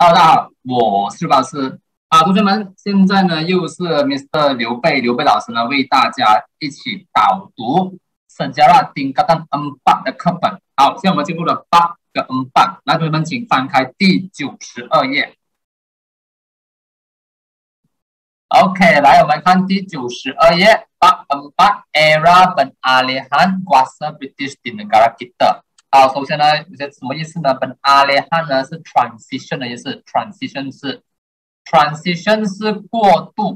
大家好，我是老师同学们，现在呢又是 Mr. 刘备老师呢为大家一起导读Sejarah Tingkatan 4的课本。好，现在我们进入了8个 4，来，同学们请翻开第92页。OK， 来我们看第92页，bab 4 Era Penalihan Kuasa British di Negara Kita。好，首先呢，有些什么意思呢？本阿列汉呢是 transition 的意思 ，transition 是过渡，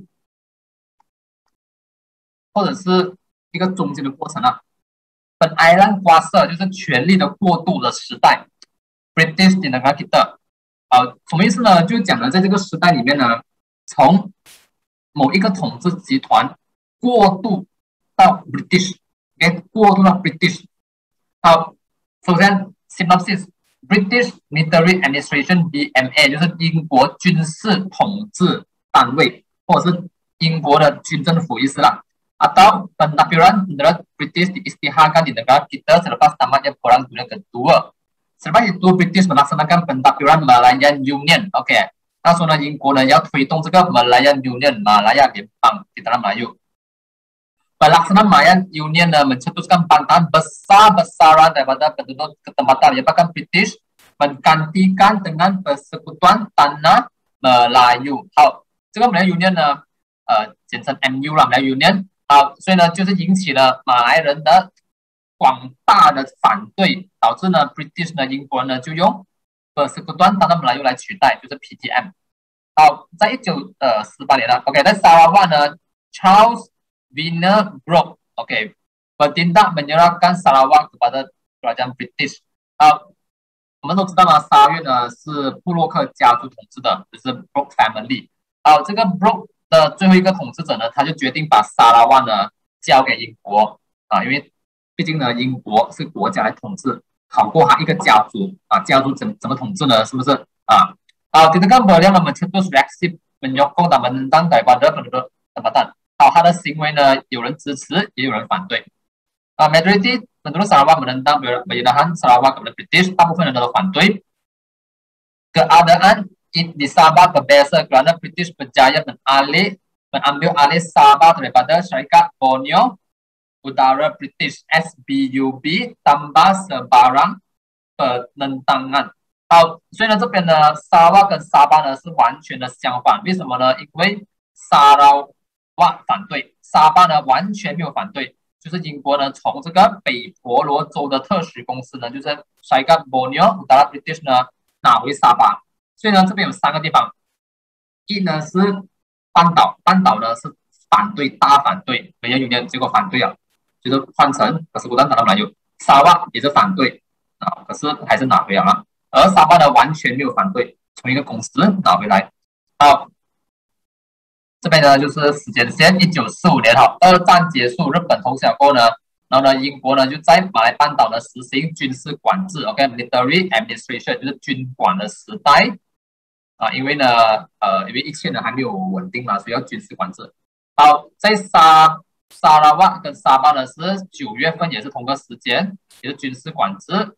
或者是一个中间的过程啊。本艾兰瓜瑟就是权力的过渡的时代 ，British di Negara Kita。什么意思呢？就讲了在这个时代里面呢，从某一个统治集团过渡到 British， 过渡到 British。好。首先 ，synopsis British Military Administration BMA 就是英国军事统治单位，或者是英国的军政府意思啦。Atau Pendapiran British diisytiharkan di negara kita selepas tamatnya Perang Dunia Kedua. Selepas itu British melaksanakan Pendapiran Malayan Union. OK， 他说呢，英国呢要推动这个 Malayan Union 马来亚联邦 di dalam Melayu。Pelaksanaan Malayan Union mencetuskan bantahan besar-besaran daripada penduduk ketempatan menyebabkan British menggantikan dengan Persekutuan Tanah Melayu。好，这个 Malayan Union 呢，简称 MU 啦 ，Malayan Union。好，所以呢，就是引起了马来人的广大的反对，导致呢 British 呢，英国人呢就用Persekutuan Tanah Melayu 来取代，就是 PTM。好，在1948年了 ，OK， 在沙拉万呢 ，Charles Wiener Brock OK bertindak menyerahkan Sarawak kepada kerajaan British。我们都知道嘛，沙越呢是布洛克家族统治的，就是 Brock family。这个 Brock 的最后一个统治者呢，他就决定把沙拉万呢交给英国因为毕竟呢英国是国家来统治，好过他一个家族家族怎么统治呢？是不是kita kan boleh mencetus reaksi menyokong dan menentang daripada penduduk tempatan。好，他的行为呢，有人支持，也有人反对。majority penduduk Sarawak menentang penyerahan Sarawak kepada British， 大部分人都反对。Keadaan di Sabah berbeza kerana British berjaya mengambil alih Sabah daripada Syarikat Borneo Utara British SBUB tanpa sebarang penentangan。好，所以呢，这边呢，沙瓦跟沙巴呢是完全的相反。为什么呢？因为沙拉反对，沙巴呢完全没有反对，就是英国呢从这个北婆罗洲的特许公司呢，就是 Syarikat Borneo Utara British 呢拿回沙巴。所以呢，这边有3个地方，一呢是半岛呢是反对，大反对，没人有点结果反对就是换成Persekutuan Tanah Melayu。沙巴也是反对可是还是拿回了而沙巴呢完全没有反对，从一个公司拿回来。好。这边呢就是时间线，1945年二战结束，日本投降后呢，然后呢，英国呢就在马来半岛呢实行军事管制 ，OK，military administration 就是军管的时代因为呢，因为一切呢还没有稳定嘛，所以要军事管制。好，在沙拉瓦跟沙巴呢是9月份，也是同个时间，也是军事管制。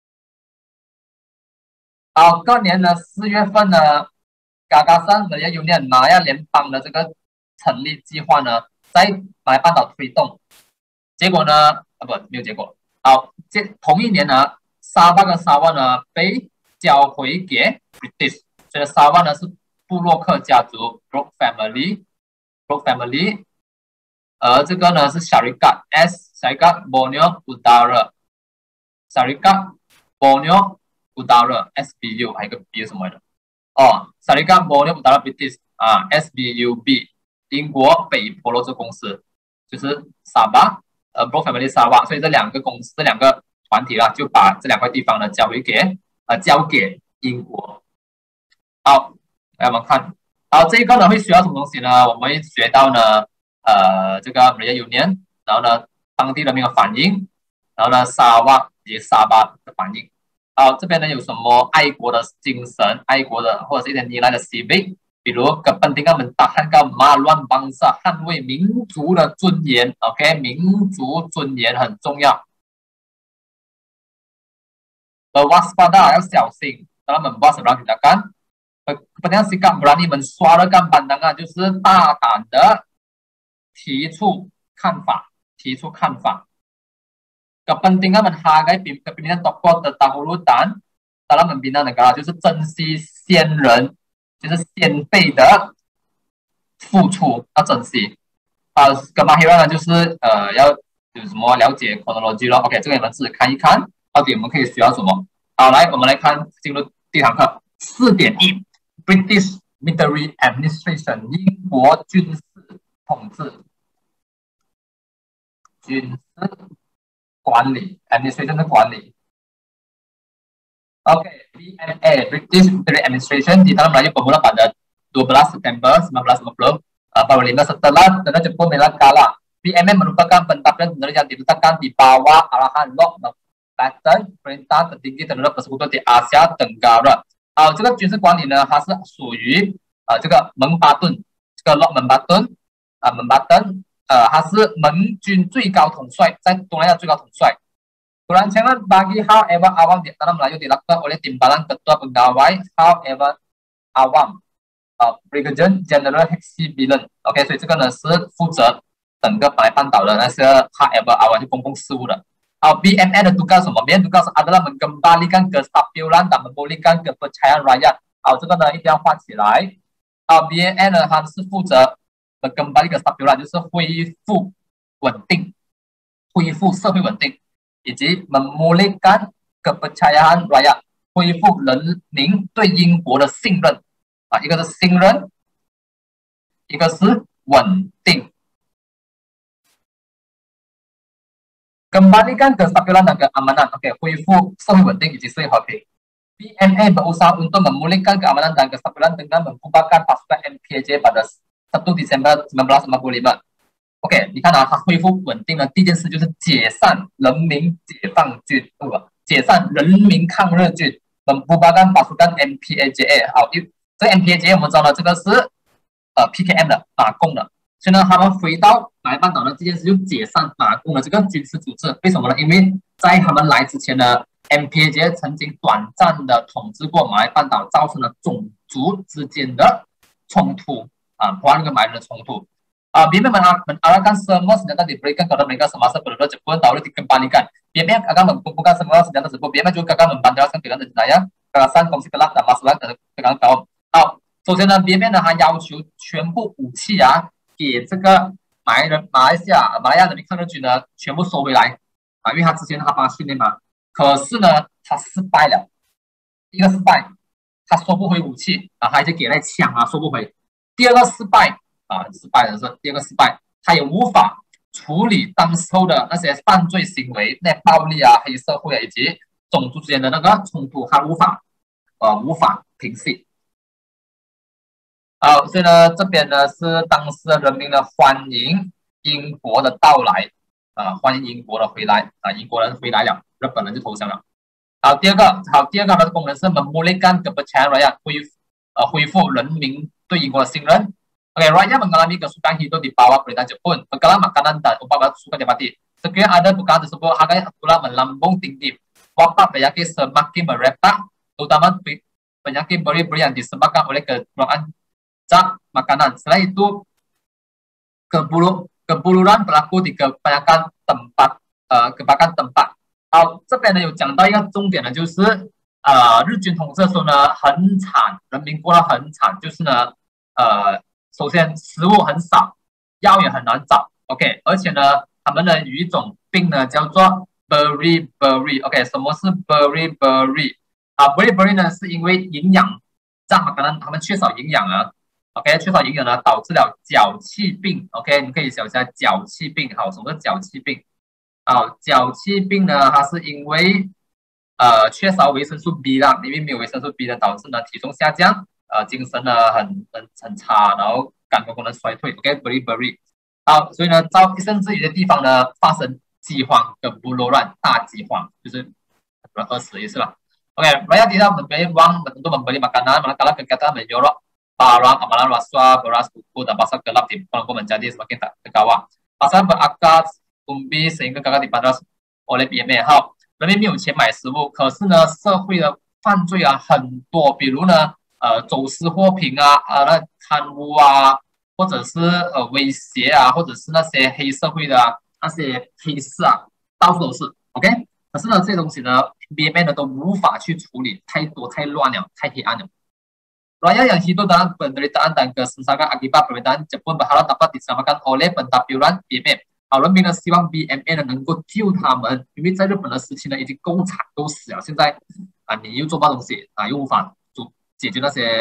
好，隔年呢4月份呢。Gagasan Malayan Union 马来亚联邦的这个成立计划呢，在马来半岛推动，结果呢，没有结果。好，同一年呢，沙巴跟沙湾呢被交回给 British， 所以沙湾呢是布洛克家族 Brock family， 而这个呢是 Syarikat Borneo Utara， Syarikat Borneo Utara SBU 还有一个 B 什么的。Syarikat Borneo Utara British SBUB 英国北婆罗洲公司就是沙巴Brock Family 沙巴，所以这2个公司这2个团体就把这2块地方呢交给英国。好，来我们看，好，这一个呢会学到什么东西呢？我们会学到呢这个 Malayan Union， 然后呢当地人民的反应，然后呢沙巴以及沙巴的反应。好，这边呢有什么爱国的精神、爱国的或者是一些nilai的 civic， 比如 kepentingan mempertahankan kemaluan bangsa， 捍卫民族的尊严 ，OK， 民族尊严很重要。waspada 要小心，dalam membuat sebarang tindakan 不但是干不然你们刷了干板凳啊，就是大胆的提出看法，提出看法。Kepentingan menghargai kepemimpinan tokoh terdahulu dan dalam membina negara，就是珍惜先人，就是先辈的付出，要珍惜。kemahiran 呢，就是要有什么了解 chronology 咯。OK， 这个你们自己看一看，到底我们可以学到什么。好，来，我们来看进入第一堂课4.1 British Military Administration 英国军事统治，军事管理 administration 的管理。BMA British Military Administration di dalam Melayu bermula pada 12 September 1950 setelah Tentara Jepun kalah. BMA merupakan pentadbiran tentara yang diletakkan di bawah arahan Lord Mountbatten, perintah tertinggi tentara persekutuan di Asia Tenggara。这个军事管理呢，它是属于这个蒙巴顿，这个 Lord Mountbatten， 他是盟军最高统帅，在东南亚最高统帅。Perancangan bagi however awam di dalam Melayu dilakukan oleh timbalan ketua pegawai however awam Brigadier General Hexi Bilen。 OK， 所以这个呢是负责整个马来半岛的那些 however awam 就公共事务的。BMA 的tugas 什么 ？BMA tugas adalah mengembalikan kestabilan dan memulihkan kepercayaan rakyat。这个呢一定要画起来。BMA 呢它是负责kembali kestabilan， 就是恢复稳定，恢复社会稳定。以及 memulihkan kepercayaan rakyat， 恢复人民对英国的信任。一个是信任，一个是稳定。Kembalikan kestabilan dan keamanan， OK， 恢复社会稳定以及社会和平。BMA berusaha untuk memulihkan keamanan dan kestabilan dengan membubarkan pasukan MPAJ pada 1 Desember 1945。OK， 你看它恢复稳定的第一件事就是解散人民解放军，解散人民抗日军。membubarkan pasukan MPAJ。 这个 MPAJ 我们知道呢，这个是PKM 的马共的，所以呢，他们回到马来半岛呢，这件事就解散马共的这个军事组织。为什么呢？因为在他们来之前呢 ，MPAJ 曾经短暂的统治过马来半岛，造成了种族之间的冲突华人跟马来人的冲突。BMA mengarahkan semua senjata diberikan kepada mereka semasa berada Jepun lalu dikembalikan. BMA akan mengumpulkan semua senjata tersebut. BMA juga akan membanderaskan pilihan jenayah, kekerasan, kongsi gelap dan masalah dengan kaum。首先呢 ，BMA 呢，还要求全部武器给这个马来亚人民抗日军呢，全部收回来因为他之前他帮他训练嘛，可是呢，他失败了，第一个失败，他收不回武器他就给那枪收不回。第二个失败。失败的是第二个失败，他也无法处理当时候的那些犯罪行为，那暴力黑社会以及种族之间的那个冲突，他无法平息。所以呢，这边呢是当时的人民呢欢迎英国的到来，欢迎英国的回来英国人回来了，日本人就投降了。第二个它的功能是 memulihkan kepercayaan rakyat， 恢复人民对英国的信任。rakyat mengalami kesulitan hidup di bawah perintah Jepun, segala makanan dan obat suka didapati. Sekiranya ada bukan tersebut, harganya pula melambung tinggi. Wabak penyakit semakin merebak, terutama penyakit beri-beri yang disebabkan oleh kekurangan zat makanan. Selain itu, kebuluran berlaku di kebanyakan tempat。这边呢有讲到一个重点呢，就是日军统治的时候呢很惨，人民过得很惨，就是呢首先食物很少，药也很难找 ，OK， 而且呢，他们呢有一种病呢叫做 beriberi，OK， 什么是 beriberi？beriberi 呢是因为营养障，可能他们缺少营养，OK， 缺少营养呢导致了脚气病 ，OK， 你可以想一下脚气病，什么是脚气病？脚气病呢，它是因为缺少维生素 B 啦，因为没有维生素 B 呢，导致呢体重下降。精神呢很差，然后感官功能衰退 ，OK，beriberi。所以呢，甚至有些地方呢发生饥荒的buluran大饥荒，就是很饿死的意思了。OK，rakyat tidak memberi uang untuk membeli makanan, manakala kegiatan menyorok barang amalan rasuah, beras, buku dan pasar gelap di Pulau menjadi semakin tak terkawal. Pasar berakar umbi sehingga gagal dipandas oleh BMA。人民没有钱买食物，可是呢，社会的犯罪很多，比如呢。 走私货品啊，那贪污啊，或者是威胁啊，或者是那些黑社会的啊，那些黑市啊，到处都是。OK，可是呢，这些东西呢，BMA 呢都无法去处理，太多太乱了，太黑暗了。Raya yang hidup dalam penderitaan dan kesengsaraan akibat perbedaan Jepun berharap dapat diselamatkan oleh pentadbiran BMA。人民呢希望 BMA 呢能够救他们，因为在日本的时期呢已经够惨够死了，现在你又做不到东西又无法解决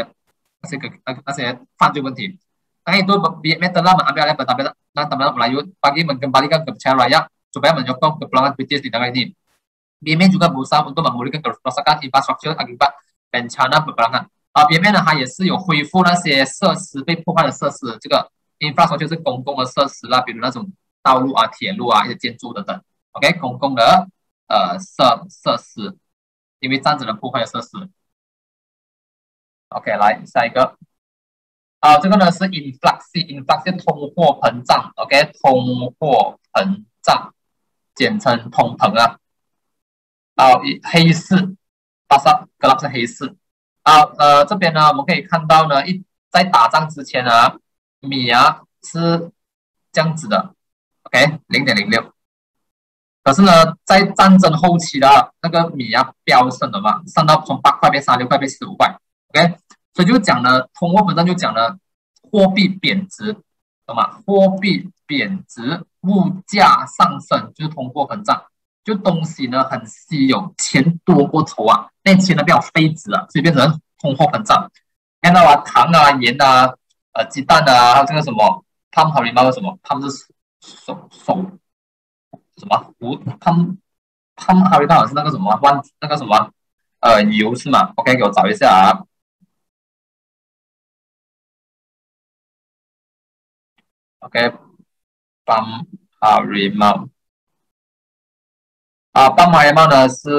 那些犯罪问题。Karena itu BMA telah mengambil alih pentadbiran Melayu bagi mengembalikan kepercayaan rakyat supaya menyokong kepulangan British di negara ini. BMA juga berusaha untuk memulihkan kerusakan infrastruktur akibat bencana peperangan。BMA 呢，它也是有恢复那些设施被破坏的设施，这个 infrastructure 就是公共的设施啦，比如那种道路啊、铁路啊、一些建筑等等。OK， 公共的设施，因为战争的破坏的设施。OK， 来下一个。这个呢是 inflation 通货膨胀。OK， 通货膨胀，简称通膨啊。黑市，巴萨格拉是黑市。这边呢，我们可以看到呢，在打仗之前啊，米啊是这样子的 ，OK， 0.06。可是呢，在战争后期的那个米啊飙升了嘛，上到从8块变36块变15块 ，OK， 所以就讲呢，通货膨胀就讲呢，货币贬值，懂吗？货币贬值，物价上升就是通货膨胀。就东西呢很稀有，钱多过头啊，那钱呢比较废纸啊，所以变成通货膨胀。看到糖啊、盐啊、鸡蛋啊，还有这个什么胖好礼貌的什么，他们是手什么胖好礼貌是那个什么那个什么油是吗 ？OK， 给我找一下啊。OK， 胖好礼貌。斑马油呢是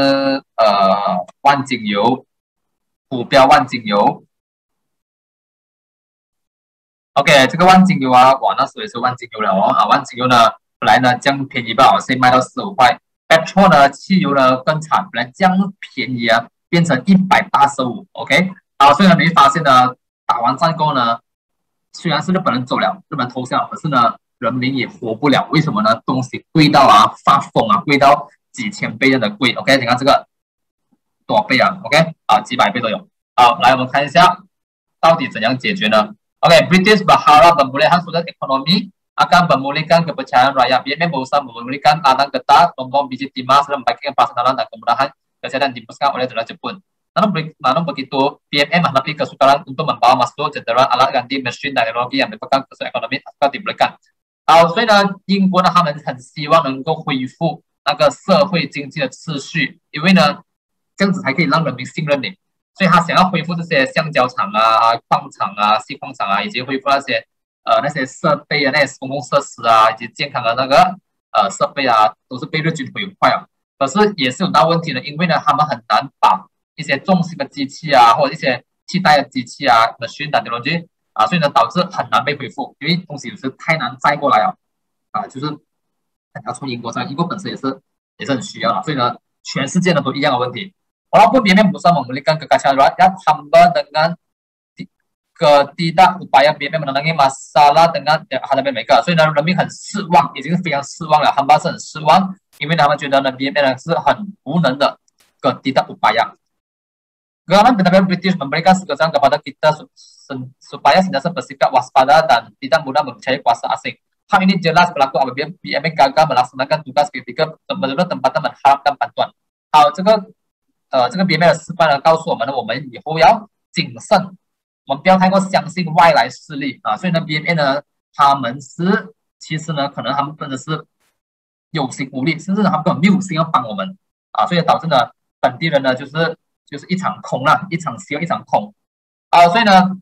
万金油，虎标万金油。OK， 这个万金油啊，哇，那时候也是万金油了哦。万金油呢，本来呢这样便宜吧，现在卖到15块。petrol 呢，汽油呢更惨，本来这样便宜啊，变成185。OK， 所以呢，你会发现呢，打完战后呢，虽然是日本人走了，日本投降，可是呢，人民也活不了。为什么呢？东西贵到发疯啊，贵到几千倍的贵。OK， 你看这个多少倍啊 ？OK， 几百倍都有。好，来我们看一下到底怎样解决呢？British berharap pemulihan sudut ekonomi akan memulihkan kepercayaan rakyat. BMA berusaha memulihkan ladang getah, lombong biji timah, serta membaikkan perasaan dan kemudahan kesehatan diberikan oleh negara Jepun. Namun begitu, BMA menghadapi kesukaran untuk membawa masuk jendela alat ganti mesin dan teknologi yang merupakan kesulitan ekonomi akan diberikan。所以呢，英国呢，他们很希望能够恢复那个社会经济的秩序，因为呢，这样子才可以让人民信任你。所以他想要恢复这些橡胶厂啊、矿场啊、锡矿厂啊，以及恢复那些设备啊、那些公共设施啊，以及健康的那个设备啊，都是被日军毁坏了。可是也是有大问题的，因为呢，他们很难把一些重型的机器啊，或者一些替代的机器啊、machine technology 所以呢，导致很难被恢复，因为东西是太难载过来了就是要从英国上，英国本身也是很需要的，所以呢，全世界呢都一样的问题。Walaupun BMA berusaha memulihkan kekacauan rakyat, hamba dengan ketidakupaya BMA menangani masalah dengan hadapan mereka， 所以呢，人民很失望，已经是非常失望了。hamba 是很失望，因为他们觉得呢 BMA 呢是很无能的。ketidakupaya。Gerakan benar-benar British memberikan kesan kepada kita supaya sentiasa bersikap waspada dan tidak mudah mempercayai kuasa asing. Hal ini jelas berlaku apabila BMA gagal melaksanakan tugas ketika menurut tempatan mengharapkan bantuan。这个 BMA 的示范呢，告诉我们呢，我们以后要谨慎，我们不要太过相信外来势力所以呢 ，BMA 呢，他们其实呢，可能他们真的是有心无力，甚至他们根本没有心要帮我们所以导致呢，本地人呢就是一场空一场希望一场空所以呢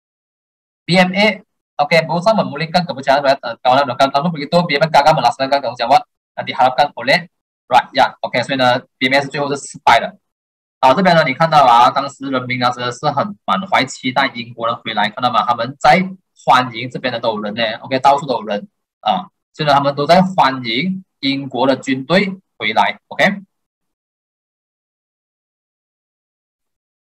，BMA berusaha memulihkan kepercayaan rakyat kawanan lokal. Namun begitu BMA gagal melaksanakan tanggung jawab yang diharapkan oleh rakyat。所以呢 ，BMA 是最后是失败的。这边呢，你看到当时人民真的是很满怀期待英国人回来，看到吗？他们在欢迎这边的都有人呢到处都有人所以呢，他们都在欢迎英国的军队回来。OK。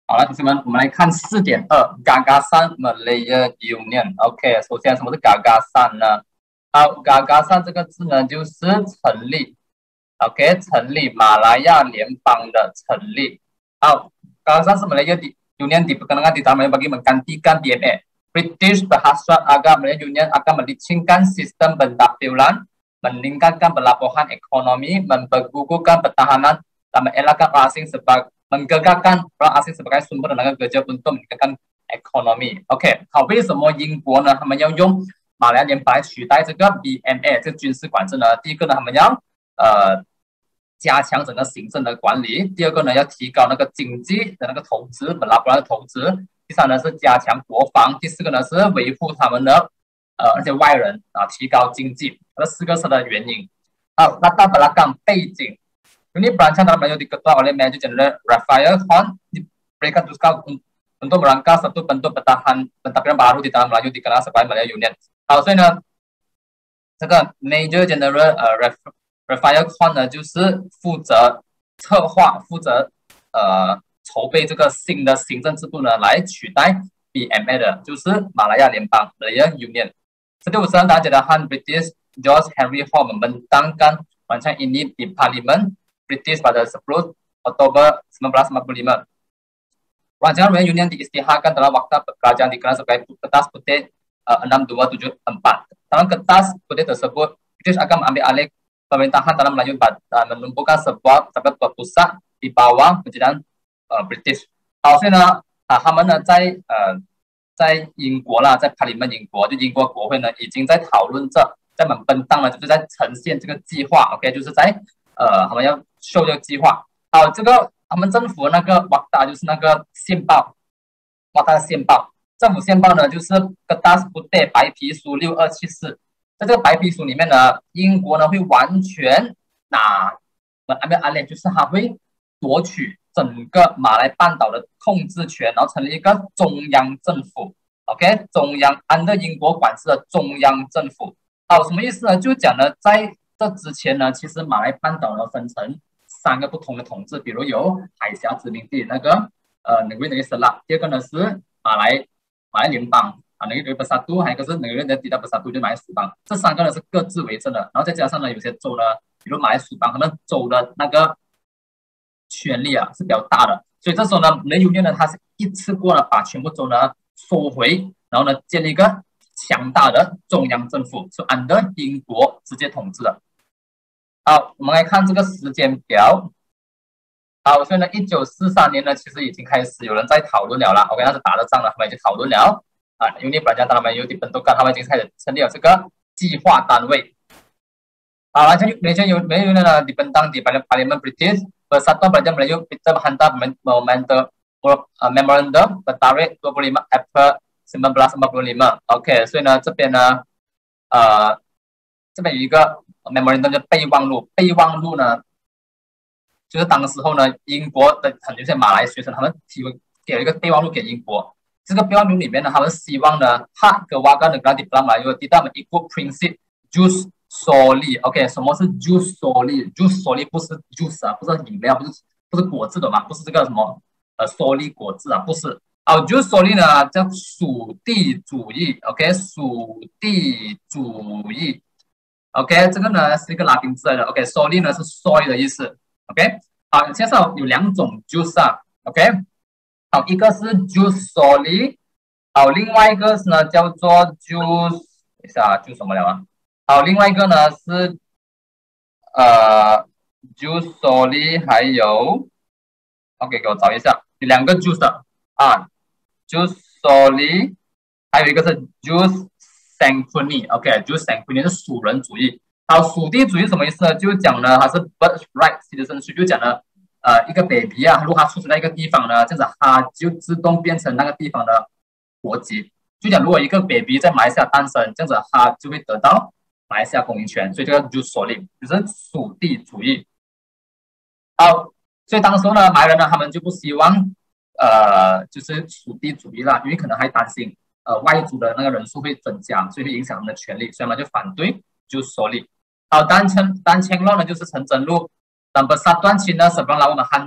好了，同学们，我们来看4.2 Gagasan Malaya Union。OK， 首先什么是 Gagasan 呢？好 ，Gagasan 这个字呢，就是成立。OK， 成立马来亚联邦的成立。好 ，Gagasan Malaya Union diperkenalkan di tahun bagi menggantikan BMA。British berhasrat agar Malaya Union akan melichinkan sistem pendaftaran, meningkatkan pelabuhan ekonomi, memperkukuhkan pertahanan, dan mengelakkan orang asing sebagai menggegarkan orang asing sebagai sumber tenaga kerja untuk meningkatkan ekonomi。OK， 好，为什么英国呢？他们要用马来联邦来取代这个 BMA 这个军事管制呢？第一个呢，他们要加强整个行政的管理；第二个呢，要提高那个经济的那个投资，本拉布拉的投资；第三呢是加强国防；第四个呢是维护他们的那些外人啊，提高经济。这4个是的原因。好，那到belakang背景。Ini berancang dalam Melayu diketuai oleh Major General Raphael Hon diberikan tugas untuk merangka satu bentuk pentadbiran baru di dalam Melayu dikenal sebagai Malaya Union。好，所以呢，这个 Major General Raphael Hon 呢，就是负责策划、负责筹备这个新的行政制度呢，来取代 BMA 的，就是马来亚联邦 Malaya Union。1959 大家的 Han British George Henry Hall membentangkan rancangan ini di Parlimen British pada 10 Oktober 1945. Rancangan Malaya Union diisytiharkan dalam waktu kerajaan dikenal sebagai Kertas Putih 6274. Dalam kertas putih tersebut, British akan mengambil alih pemerintahan dalam Melayu dan menumbuhkan sebuah pusat di bawah penjajahan British。好，所以呢，他们呢在英国啦，在帕里曼英国，就英国国会呢已经在讨论着，在本档呢就是在呈现这个计划 ，OK， 就是在他们要秀这个计划。好，这个他们政府那个瓦达就是那个宪报，瓦达的宪报，政府宪报呢就是 Kertas Putih 白皮书6274。在这个白皮书里面呢，英国呢会完全就是他会夺取整个马来半岛的控制权，然后成立一个中央政府 ，OK， 中央under英国管制的中央政府。好，什么意思呢？就讲呢，在这之前呢，其实马来半岛呢分成3个不同的统治，比如有海峡殖民地那个Negeri Selat， 第二个呢是马来联邦啊，Negeri Bersatu， 还有一个是Negeri Tidak Bersatu， 就马来属邦。这3个呢是各自为政的，然后再加上呢有些州呢，比如马来属邦，他们州的那个权力啊是比较大的，所以这时候呢，Malaya Union呢，它是一次过呢把全部州呢收回，然后呢建立一个强大的中央政府，是按照英国直接统治的。好，我们来看这个时间表。好，所以呢，1943年呢，其实已经开始有人在讨论了啦。OK， 那是打了仗了，他们已经讨论了啊。Unit Belajar dalam Melayu dibentukkan， 他们已经开始成立了这个计划单位。好，Malaysia Union呢dibentang di Parlimen British Persatuan Pelajar Melayu kita menghantar memorandum bertarikh 25 April 1945。OK， 所以呢，这边呢，这边有一个 memorandum 叫备忘录。备忘录呢，就是当时候呢，英国的很多些马来学生，他们给了一个备忘录给英国。这个备忘录里面呢，他们希望呢，hak kewarganegaraan di dalam Melayu tidak mengikut prinsip jus soli。OK， 什么是 jus soli？jus soli 不是 juice 啊，不是饮料，不是果汁的嘛，不是这个什么soli 果汁啊，不是。好 ，jus soli 呢叫属地主义。OK， 属地主义。OK， 这个呢是一个拉丁字来的。OK，soli 呢是 soil 的意思。OK， 好，介绍有2种 juice 啊。OK， 好，一个是 juice soli， 好，另外一个呢叫做 juice， 等一下 juice 什么了啊？好，另外一个呢是juice soli， 还有 OK， 给我找一下，有2个 juice 的啊 ，juice soli， 还有一个是 juice Sanquini。OK，juice Sanquini 是属人主义。好，属地主义什么意思呢？就是讲呢，它是 birthright citizenship， 就讲呢，一个 baby 啊，如果他出生在一个地方呢，这样子他就自动变成那个地方的国籍。就讲如果一个 baby 在马来西亚诞生，这样子他就会得到马来西亚公民权，所以这个就是所领，就是属地主义。好，所以当时候呢，马来人呢，他们就不希望就是属地主义啦，因为可能还担心外族的那个人数会增加，所以会影响他们的权利，所以他们就反对就是所领。好，单签乱呢就是陈真路。Dan Persatuan Cina sebelum lawan menghantam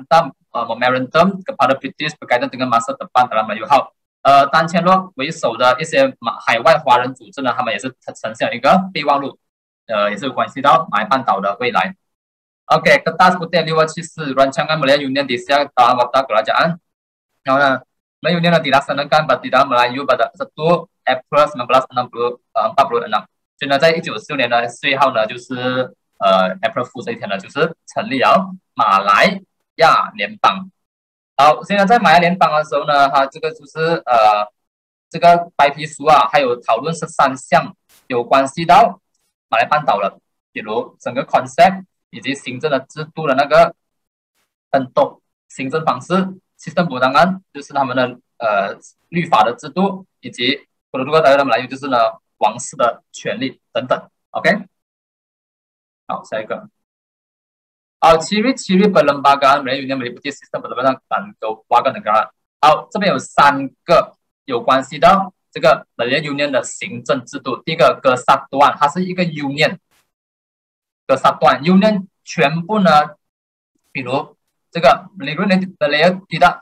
memorandum kepada British berkaitan dengan masa depan dalam Melayu。好，丹切洛为首的一些海外华人组织呢，他们也是呈现一个备忘录，也是关系到马来半岛的未来。Oke, kertas putih lewat sisi rancangan Melayu Union di siang dalam watak kerajaan. Nah, Melayu Union dilaksanakan di dalam Melayu pada 1 April 1946。所以呢，在1946年的4月号呢，就是April Fool 这一天呢，就是成立了马来亚联邦。好，现在在马来联邦的时候呢，它这个就是这个白皮书啊，还有讨论13项有关系到马来半岛的，比如整个 concept 以及行政的制度的那个登录行政方式 ，sistem perundangan 就是他们的律法的制度，以及kedudukan daerah Melayu 就是呢王室的权利等等。OK， 好，下一个。ciri-ciri perlembagaan Melayu Union meliputi sistem perlembagaan dan kewarganegaraan。好，这边有3个有关系到这个 Melayu Union 的行政制度。第一个 Kesatuan， 它是一个 Union。Kesatuan Union 全部呢，比如这个 Negeri tidak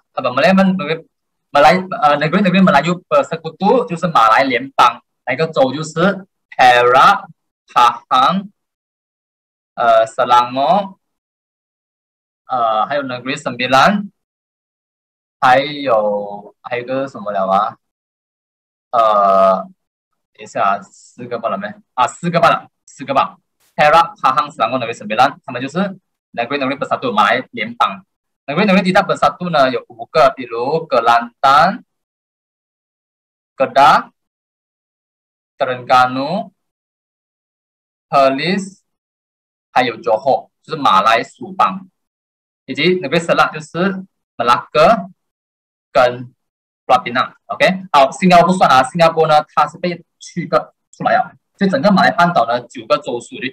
Negeri Melayu Persekutu 就是马来联邦，哪一个州就是 Perak、Pahang、Selangor。还有 Negeri Sembilan， 还有一个什么了啊？等一下，4个罢了没？啊，4个罢了，4个吧。Perak、Pahang、Selangor、Negeri Sembilan， 他们就是 Negeri Bersatu 马来联邦。Negeri Tidak Bersatu 呢有5个，比如Kelantan、Kedah、Terengganu、Perlis， 还有 Johor， 就是马来属邦。以及 Negeri Selat 就是 Melaka 跟 Pulau Pinang。OK， 好，新加坡不算啊，新加坡呢它是被区隔出来了，所以整个马来半岛呢9个州属于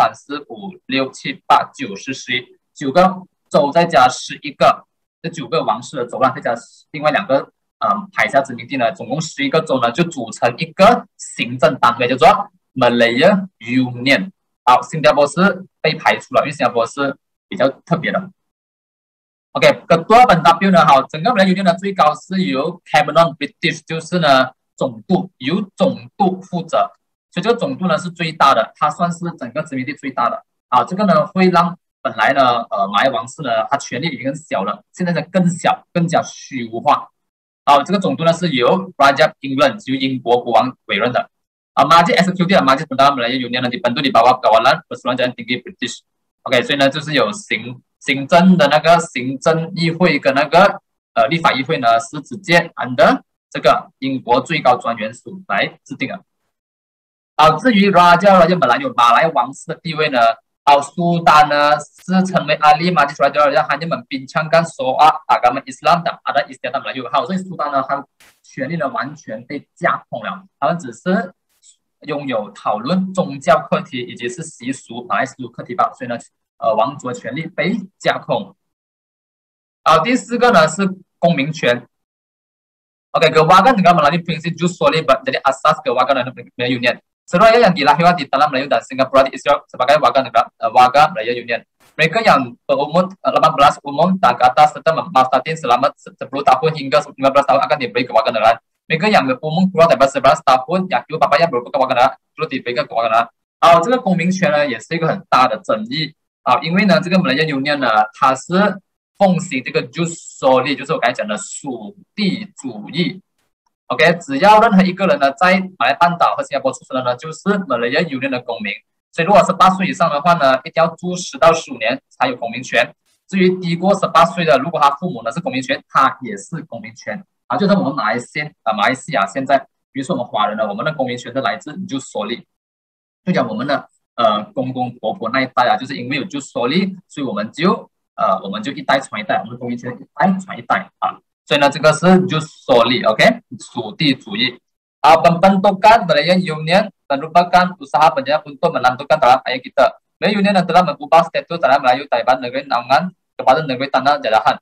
1、2、3、4、5、6、7、8、9、10、11， 9个州再加11个，这9个王室的州呢，再加另外2个海峡殖民地呢，总共11个州呢，就组成一个行政单位，叫做 Malaya Union。好，新加坡是被排除了，因为新加坡是比较特别的。OK，Ketua Pentadbir 呢，好，整个 Melayu Union 的最高是由 Cabinet British， 就是呢总督，由总督负责，所以这个总督呢是最大的，它算是整个殖民地最大的。啊，这个呢会让本来呢马来王室呢它权力已经很小了，现在呢更小，更加虚无化。好，这个总督呢是由 Raja England， 由英国国王委任的。Majlis Eksekutif Majlis Perundangan Melayu Union 呢dibentuk di bawah kawalan Persetujuan Tinggi British。OK， 所以呢就是有行政的那个行政议会跟那个立法议会呢是直接按的这个英国最高专员署来制定的。好，至于 Raja Melayu 马来王室的地位呢，苏丹呢是成为ahli majlis raja hanya membincangkan soal agama Islam dan adat istiadat Melayu。好，所以苏丹呢他权力呢完全被架空了，他们只是拥有讨论宗教课题以及是习俗马来习俗课题吧，所以呢王族的权利被架空。好，第4个呢是公民权。OK，kewarganegaraan dengan melalui prinsip jus soli jadi asas kewarganegaraan Melayu Union. Seluruh yang dilahirkan di tanah Melayu dan Singapura diistilah sebagai warga Melayu Union. Mereka yang berumur 18 umum dan ke atas serta memastatin selama 10 tahun hingga 15 tahun akan diberi kewarganegaraan. Mereka yang berumur kurang daripada 11 tahun yang ibu bapa yang berkewarganegaraan perlu diberi kewarganegaraan。好，这个公民权呢也是一个很大的争议。好，因为呢，这个 Melayu Union 呢，它是奉行这个 jus soli， 就是我刚才讲的属地主义。OK， 只要任何一个人呢，在马来半岛和新加坡出生的呢，就是 Melayu Union 的公民。所以如果18岁以上的话呢，一定要住10到15年才有公民权。至于低过18岁的，如果他父母呢是公民权，他也是公民权。啊，就是我们马来西亚现在，比如说我们华人呢，我们的公民权是来自 jus soli， 就讲我们的公公婆婆那一代啊，就是因为有jus soli， 所以我们就一代传一代，我们的公民权一代传一代啊。所以呢，这个是 jus soli，OK， 属地主义。Pembentukan Melayu Union merupakan usaha penjajah untuk menentukan tanah air kita. Melayu Union telah mengubah status tanah Melayu Taiwan negeri naungan kepada negeri tanah jajahan.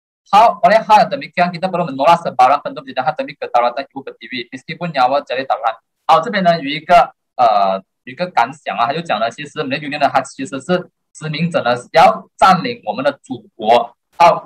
Oleh hal demikian, kita perlu menolak sebarang bentuk penjajahan demi kedaulatan ibu pertiwi, meskipun nyawa jadi taruhan。好，这边呢有一个感想啊，他就讲了，其实Melayu Union呢，它其实是殖民者呢要占领我们的祖国。好，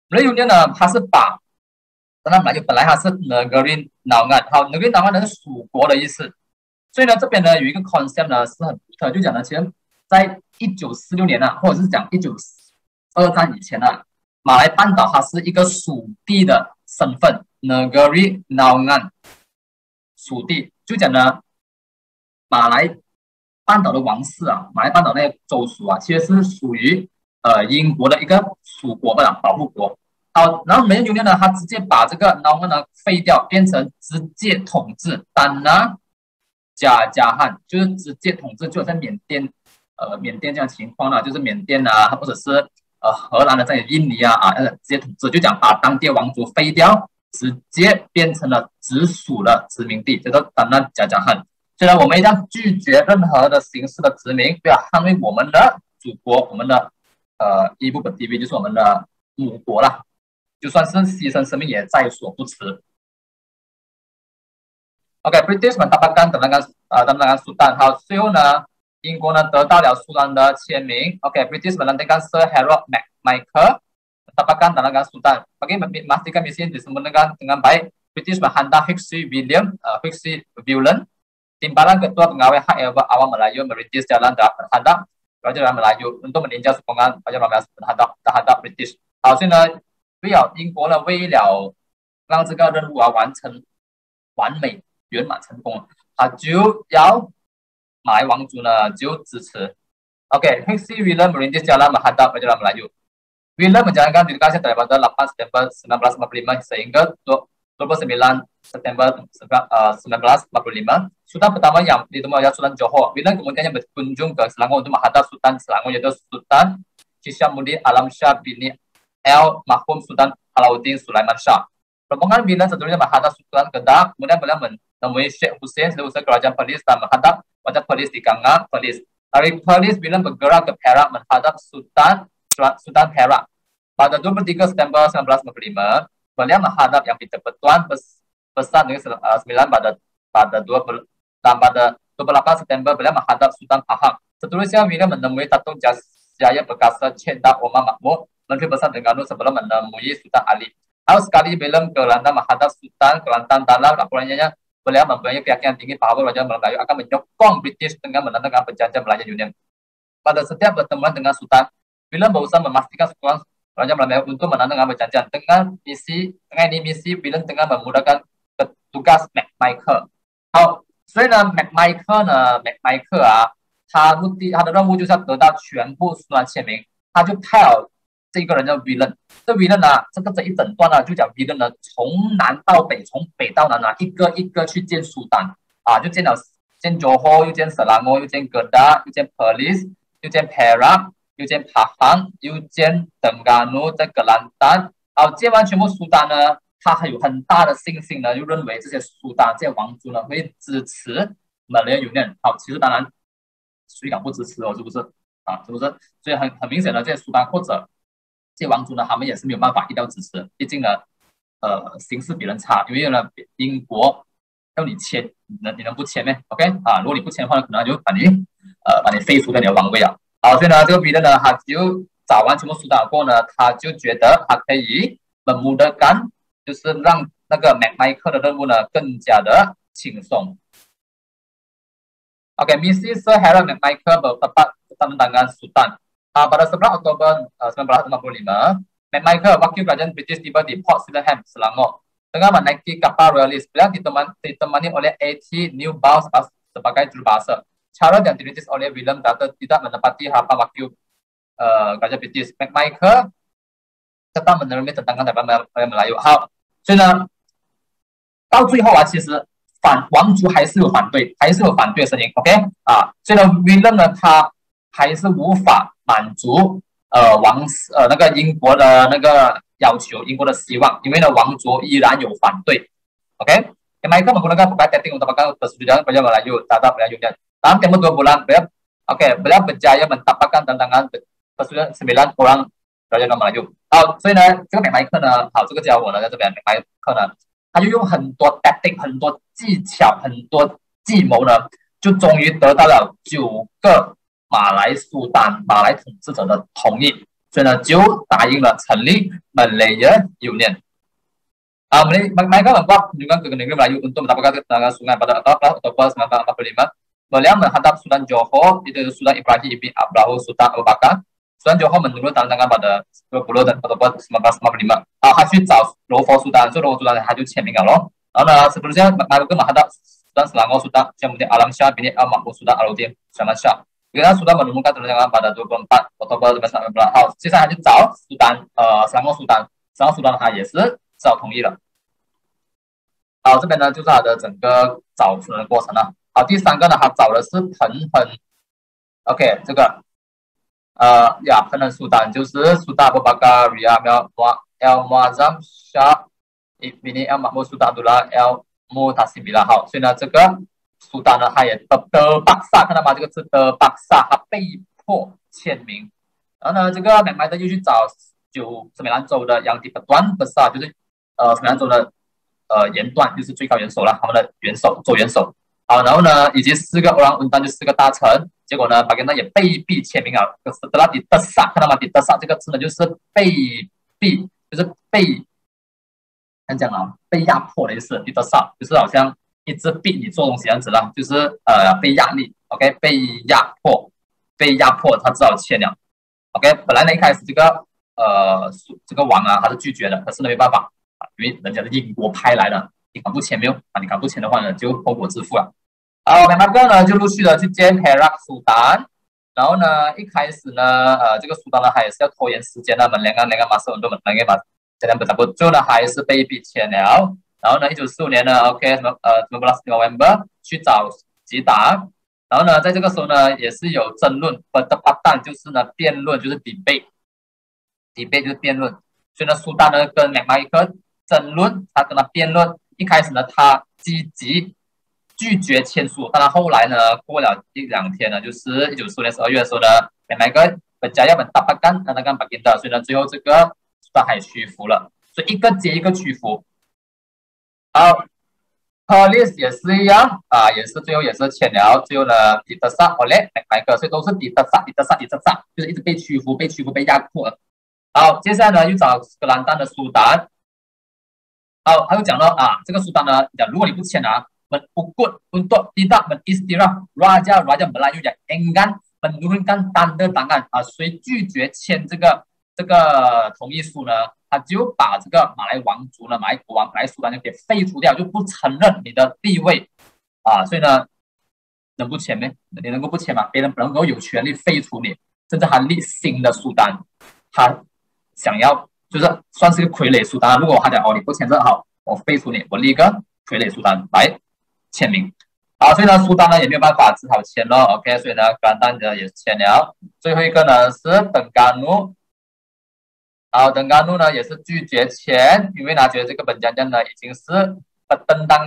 Union 呢，它是把那马来本来它是 Negeri Naungan， 好 Negeri Naungan 是属国的意思，所以呢这边呢有一个 concept 呢是很独特，就讲呢其实在1946年啊，或者是讲1923以前啊，马来半岛它是一个属地的身份 Negeri Naungan， 属地就讲呢马来半岛的王室啊，马来半岛那些州属啊，其实是属于英国的一个属国的保护国。好，然后美英 Union 呢，它直接把这个 Naungan 呢废掉，变成直接统治丹拿加汉，就是直接统治，就在缅甸这样的情况呢，就是缅甸啊，或者是荷兰的在印尼啊直接统治，就讲把当地王族废掉，直接变成了直属的殖民地，叫做丹拿加汉。虽然我们一定要拒绝任何的形式的殖民，不要捍卫我们的祖国，我们的一部分地位就是我们的母国啦。就算是牺牲生命也在所不辞。OK，British mendapatkan kemenangan Sultan。好，最后呢，英国呢得到了苏丹的签名。OK，British melantikan Sir Harold McMichael mendapatkan kemenangan Sultan. Bagi memastikan misi diselenggarakan dengan baik, British menghantar Huxley William Timbalan Ketua Pengawal Hak Awam Melayu merintis jalan terhadap Raja Melayu untuk meninjau sokongan Raja Melayu terhadap British。好，所以呢。英国呢，为了让这个任务完成完美圆满成功，他就要马来王族呢就支持。OK，Huxley William merintis jalan menghadap Raja Melayu. William menjalankan dedikasi daripada 8 September 1945 sehingga 29 September 1945. Sultan pertama yang ditemui adalah Sultan Johor. William kemudian berkunjung ke Selangor untuk menghadap Sultan Selangor yaitu Sultan Hishamuddin Alam Shah bin Mahfum Sultan Alauddin Sulaiman Shah. Rombongan William seterusnya menghadap Sultan Kedah, kemudian beliau menemui Sheikh Hussein sebagai kerajaan Perlis dan menghadap wajah Perlis di Ganga Perlis. Dari Perlis, William bergerak ke Perak menghadap Sultan Perak. Pada 23 September 1945, beliau menghadap yang Peter Pertuan besar dengan 9 pada 28 September beliau menghadap Sultan Pahang. Seterusnya William menemui Datuk Jaya Perkasa Cendar Omar Mahmud, Menteri Besar Terengganu sebelum menemui Sultan Ali. Lalu sekali William ke Kelantan menghadap Sultan Kelantan. Dalam laporannya, beliau mempunyai keyakinan tinggi bahawa Raja Melayu akan menyokong British dengan menandatangani perjanjian Melayu Union. Pada setiap pertemuan dengan Sultan, William berusaha memastikan sokongan Raja Melayu untuk menandatangani perjanjian. Dengan misi William tengah memudahkan tugas McMichael. 好，所以呢，McMichael 啊，他的任务就是要得到全部苏丹签名，他就派了这个人叫 William。这 William 呢，这一整段呢，就讲 William 呢，从南到北，从北到南啊，一个一个去见苏丹啊，就见Johor，又见Selangor，又见Kedah，又见 Perlis，又见 Perak，又见Pahang，又见Terengganu，在格兰丹。好，见完全部苏丹呢，他还有很大的信心呢，就认为这些苏丹这些王族呢会支持Malayan Union。好，其实当然谁敢不支持哦？是不是啊？是不是？所以很明显的，这些苏丹或者这些王族呢，他们也是没有办法一定要支持，毕竟呢，形势比人差，因为呢，英国要你签，你能不签吗 ？OK 啊，如果你不签的话，可能就把你废除掉你的王位啊。好，所以呢，这个 William 呢，他就找完全部苏丹过后呢，他就觉得他可以memudahkan，就是让那个McMichael 的任务呢更加的轻松。Misi Sir Harold McMichael bertempat tangan Sultan. Pada 11 Oktober 1945, McMichael, wakil kerajaan British tiba di Port Sydenham, Selangor. Dengan menaiki kapal royalis, beliau ditemani oleh A.T. Newbold sebagai jurubahasa. Cara yang dirintis oleh William Dutton tidak menepati harapan wakil kerajaan British. McMichael tetap menerima tentangan daripada Melayu. 好，所以呢，到最后啊，其实王族还是有反对的声音 ，OK 啊，所以呢 ，William 呢，他还是无法满足那个英国的那个要求，英国的希望，因为呢，王族依然有反对 ，OK。Mereka menggunakan teknik untuk mendapatkan persetujuan Raja Melayu terhadap Melayu Union. Dalam tempoh 2 bulan, beliau berjaya mendapatkan tantangan persetujuan 9 orang Raja Melayu。好，所以呢，这个McMichael呢，好，这个家伙呢，在这边McMichael呢，他就用很多 tactic、很多技巧、很多计谋呢，就终于得到了9个马来统治者的同意。 所以呢就答应了成立 Malayan Union。Mereka membuat kunjungan ke negeri Melayu untuk mendapatkan keterangan sungai pada Oktober 1945. Beliau menghadap Sultan Johor, itu Sultan Ibrahim bin Abdullah Sultan Abu Bakar. Sultan Johor menurut tanda tangan pada 20 Oktober 1945。他去找柔佛苏丹，这柔佛苏丹他就签名了咯。然后呢，sebelumnya mereka menghadap Sultan Selangor Sultan Jamuddin Alam Shah bin Al-Mahmud Sultan Alauddin Sulaiman Shah。Kita sudah menemukan tanda tangan pada 24 Oktober 1919。好，接下来就找Selangor Sultan，Selangor Sultan 他也是找同意了。好，这边呢就是他的整个找出人的过程了。好，第三个呢，他找的是彭亨 ，OK， 这个彭亨苏丹就是苏丹阿布巴卡里亚El Muazzam Shah bin Al-Mahmud Sultan Abdullah El Mutasim。好，所以呢，这个苏丹呢，他也德巴萨，看到吗？这个字德巴萨，他被迫签名。然后呢，这个买卖的又去找斯美兰州的杨迪端巴萨，就是斯美兰州的元段，就是最高元首了，他们的州元首。好，然后呢，以及4个欧朗文丹，就4个大臣。结果呢，巴格纳也被逼签名了。德拉迪德萨，看到吗？迪德萨这个字呢，就是被逼，就是被讲啊，被压迫的意思。迪德萨就是好像一直逼你做东西这样子啦，就是被压力 ，OK， 被压迫，他只好签了 ，OK。本来呢，一开始这个王啊，他是拒绝的，可是呢没办法啊，因为人家的英国派来的，你敢不签没有啊？你敢不签的话呢，就后果自负了。两个呢就陆续的去见 Perak 苏丹，然后呢，一开始呢，这个苏丹呢，他也是要拖延时间的，两个马上很多两个马，这两本差不多，最后呢还是被逼签了。然后呢，1945年呢 ，OK， 11 November 去找吉达，然后呢，在这个时候呢，也是有争论，perdebatan 就是呢辩论，就是 debate 就是辩论，所以呢，苏丹呢跟麦麦克争论，他跟他辩论，一开始呢，他积极拒绝签署，但他后来呢，过了1-2天呢，就是1945年12月的时候呢，麦克berjaya mendapatkan tanda tangan baginda，所以呢，最后这个苏丹还屈服了，所以一个接一个屈服。好 ，Perlis 也是一样啊，也是最后也是签了，最后呢，迪德萨、oleh 麦克，所以都是迪德萨，就是一直被屈服、被压迫。好，接下来呢，又找格兰丹的苏丹。好，他又讲了啊，这个苏丹呢，讲如果你不签啊。Ukut untuk tidak mengisytiharah Raja Melayu yang enggan menurunkan tanda tangan 啊，所以拒绝签这个同意书呢，他就把这个马来王族呢，马来国王、马来苏丹就给废除掉，就不承认你的地位啊，所以呢，能不签吗？你能够不签吗？别人不能够有权利废除你，甚至还立新的苏丹，他想要就是算是个傀儡苏丹。如果他讲你不签这好，我废除你，我立个傀儡苏丹来签名。好，所以呢，苏丹呢也没有办法，只好签了。OK， 所以呢，格兰丹呢也签了。最后一个呢是登甘努。好，登甘努呢也是拒绝签，因为他觉得这个本江江呢已经是登丹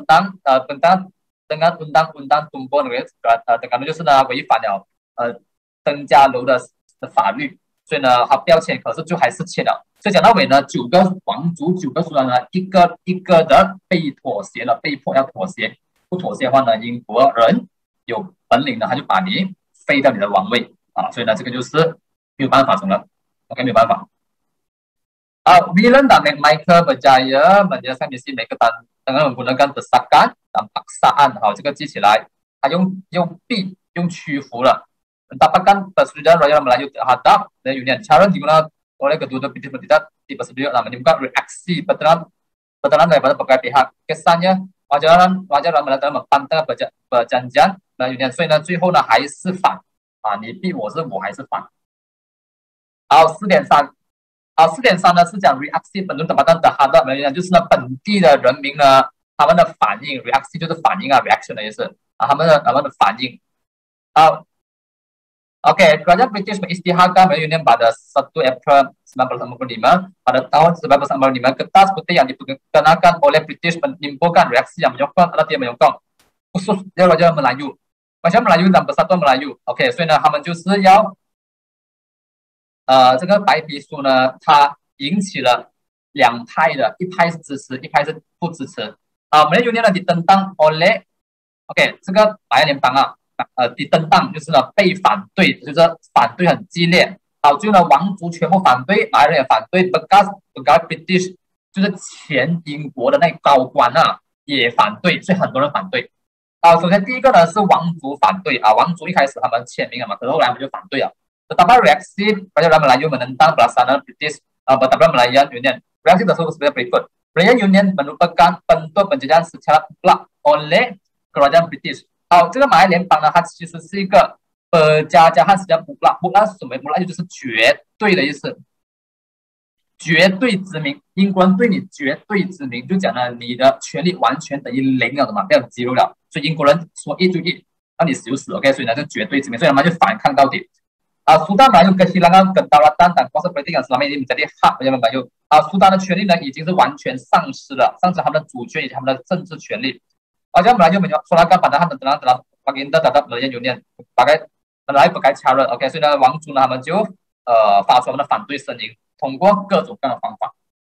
东波那个登甘努就是呢违反了登嘉楼的法律，所以呢他不要签，可是就还是签了。所以讲到尾呢，9个王族9个苏丹呢，一个一个的被妥协了，被迫要妥协。不妥协的话呢，英国人有本领呢，他就把你废掉你的王位啊，所以呢，这个就是没有办法中了 ，OK， 没有办法。Bila dan Michael berjaya menyelesaikan misi mereka dengan menggunakan desakan dan paksaan， 好，这个记起来，他用屈服了。Mendapatkan persetujuan Raja Melayu terhadap Union. Cara digunakan oleh kedua pihak tidak dipersetujukan menimbulkan reaksi bertelan daripada berbagai pihak. Kesannya Raja Melayu telah mempantai perjanjian Union， 所以呢，最后呢还是反啊，你逼我还是反。好，4.3，好，4.3呢是讲 reaksi penduduk tempatan terhadap Union， 就是呢本地的人民呢他们的反应 ，reaksi 就是反应啊 ，reaction 的意思啊，他们的反应。好。Oke, Kerajaan British mengisytiharkan Union pada 1 April 1945. Pada tahun 1945, kertas putih yang diperkenalkan oleh British menimbulkan reaksi yang menyokong atau tidak menyokong, khusus Raja Melayu. Masyarakat Melayu dan Persatuan Melayu. OK， 所以呢，他们就是要这个白皮书呢，它引起了两派的，一派是支持，一派是不支持。Melayu Union ditentang oleh OK， 这个马来联邦啊。ditentang 就是呢被反对，就是反对很激烈。 好，最后呢，王族全部反对，马来人也反对 bekas British 就是前英国的那高官啊也反对，所以很多人反对。首先第一个呢是王族反对啊，王族一开始他们签名了嘛，可是后来他们就反对了。Pertama reaksi pada orang Melayu menentang pelaksanaan British Batavia Malayan Union. Reaksi tersebut sebagai berikut. Malayan Union merupakan bentuk penjajahan secara mutlak oleh kerajaan British. 好，这个马来联邦呢，它其实是一个加汉时间木拉，木拉是什么？木拉就是绝对的意思，绝对之名。英国人对你绝对之名，就讲了你的权利完全等于零了的嘛，不要肌肉了。所以英国人说一就一，那你死就死 ，OK？ 所以呢，是绝对之名，所以他们就反抗到底。Sudan Melayu kehilangan kedaulatan dan kuasa politik yang selama ini menjadi hak Rakyat Melayu. Sudan 的权利呢，已经是完全丧失了，丧失他们的主权以及他们的政治权利。Rakyat Melayu menyuarakan pandangan tentang baginda terhadap Malayan Union, Melayu berkait cara，OK， 所以呢，王族呢，他们就发出他们的反对声音，通过各种各样的方法。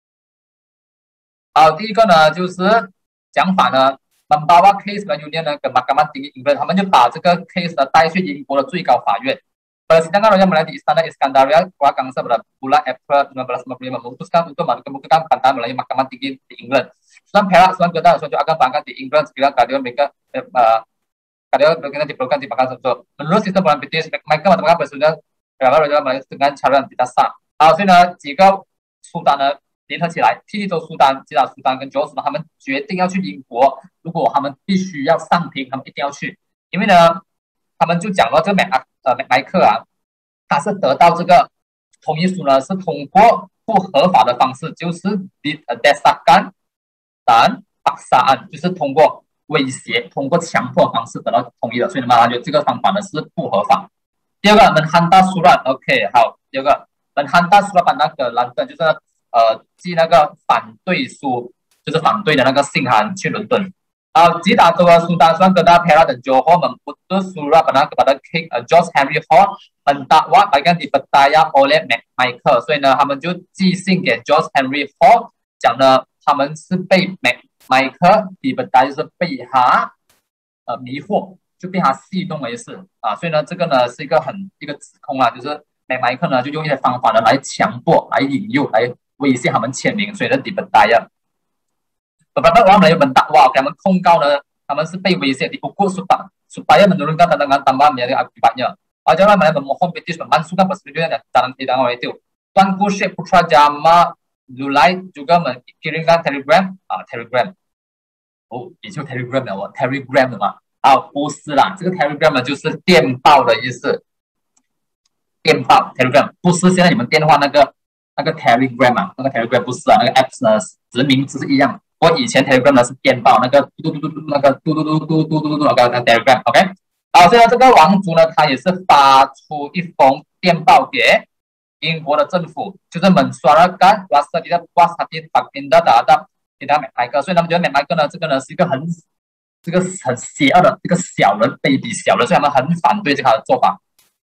好，第一个呢，就是讲法呢，membawa case Malayan Union 呢跟 Mahkamah Tinggi England， 他们就把这个 case 呢带去英国的最高法院。Persidangan Rakyat Melayu di Istana Iskandaria, Kuala pada bulan April 1955 memutuskan untuk mengemukakan bantahan Melayu Mahkamah Tinggi di England. Sudan Perak, Sudan Kedah, Sudan akan berangkat di England sekiranya keadilan mereka diperlukan di Mahkamah tersebut. Menurut sistem Poland British, mereka mengatakan Presiden Rakyat Melayu dengan cara yang tidak sah. 所以呢，几个苏丹呢联合起来，霹雳州苏丹、吉打苏丹跟九苏丹，他们决定要去英国。如果他们必须要上庭，他们一定要去，因为呢，他们就讲到这个麦克啊，他是得到这个同意书呢，是通过不合法的方式，就是 desakan dan paksaan， 就是通过威胁、通过强迫方式得到同意的，所以呢，他觉得这个方法呢是不合法。第二个 menghantar surat，OK， 好，第二个 menghantar surat pandang ke London， 就是寄那个反对书，就是反对的那个信函去伦敦。吉打州的苏丹、Sudan Kedah, Perak dan Johor memutus surat kepada King George Henry Hall mendakwa bagian dipercaya oleh Michael， 所以呢，他们就寄信给 George Henry Hall， 讲呢他们是被 Michael dipercaya 就是被他迷惑，就被他戏弄的意思啊，所以呢，这个呢是一个指控啊，就是Michael 呢就用一些方法呢来强迫、来引诱、来威胁他们签名，所以呢 dipercaya。Beberapa orang Melayu mendakwa,他们控告呢，他们是被威胁dipukul supaya menurunkan tantangan tambahan menjadi akibatnya. Orang Melayu memohon British memasukkan persetujuan dalam tindakan itu. Tuanku Syekh Putra Jamal Lulai juga mengirimkan telegram， 也就 telegram 了，telegram 的嘛，不是啦，这个 telegram 呢就是电报的意思，电报 telegram 不是现在你们电话那个 telegram 啊，那个 telegram 不是啊，那个 apps 呢只是名字是一样。我以前 Telegram 呢是电报，那个嘟嘟那个 Telegram，OK。所以呢，这个王族呢，他也是发出一封电报给英国的政府，就是 mensuarakan rasa tidak puas hati baginda terhadap Michael。所以他们觉得 Michael 呢，这个呢是一个很邪恶的这个小人，卑鄙小人，所以他们很反对这个做法。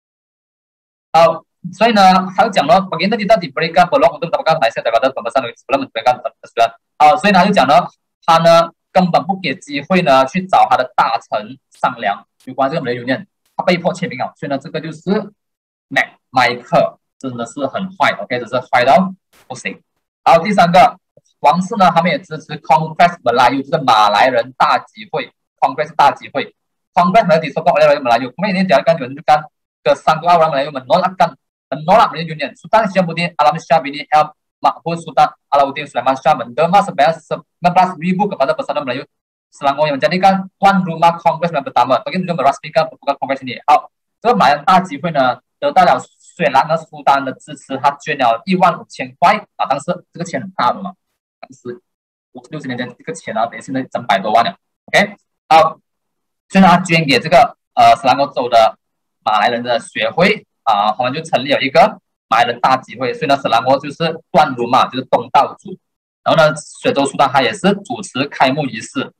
所以呢，还有讲了 baginda tidak diberikan peluang untuk mendapatkan Malaysia daripada pembebasan sebelum memberikan persetujuan。所以呢，就讲呢，他呢根本不给机会呢去找他的大臣商量有关这个Melayu Union，他被迫签名了。所以呢，这个就是麦克真的是很坏 ，OK， 这是坏到不行。第三个，王室呢，他们也支持 Congress Melayu， 就是马来人大集会 ，Congress 大集会 ，Congress Melayu disokong oleh Melayu。Kemudian ini diadakan menunjukkan kesanggupan orang Melayu menolak Melayu Union. Sultan Syahbudin Alam Shah bin Mahmud Sultan Alauddin Sulaiman Shah menerima sebanyak 19.000 kepada pesanan Melayu Selangor yang menjadikan tuan rumah Kongres yang pertama. Bagi juga merasmikan pembukaan Kongres ini. 好，这个马来大集会呢，得到了虽然呢苏丹的支持，他捐了15000块啊，当时这个钱很大的嘛，当时50-60年前这个钱啊，等于现在整100多万了。OK， 好，所以呢，他捐给这个斯兰国州的马来人的学会啊，他们就成立了一个马来人大集会，所以呢，斯兰国就是段如嘛，就是东道主。然后呢，水州苏丹他也是主持开幕仪式。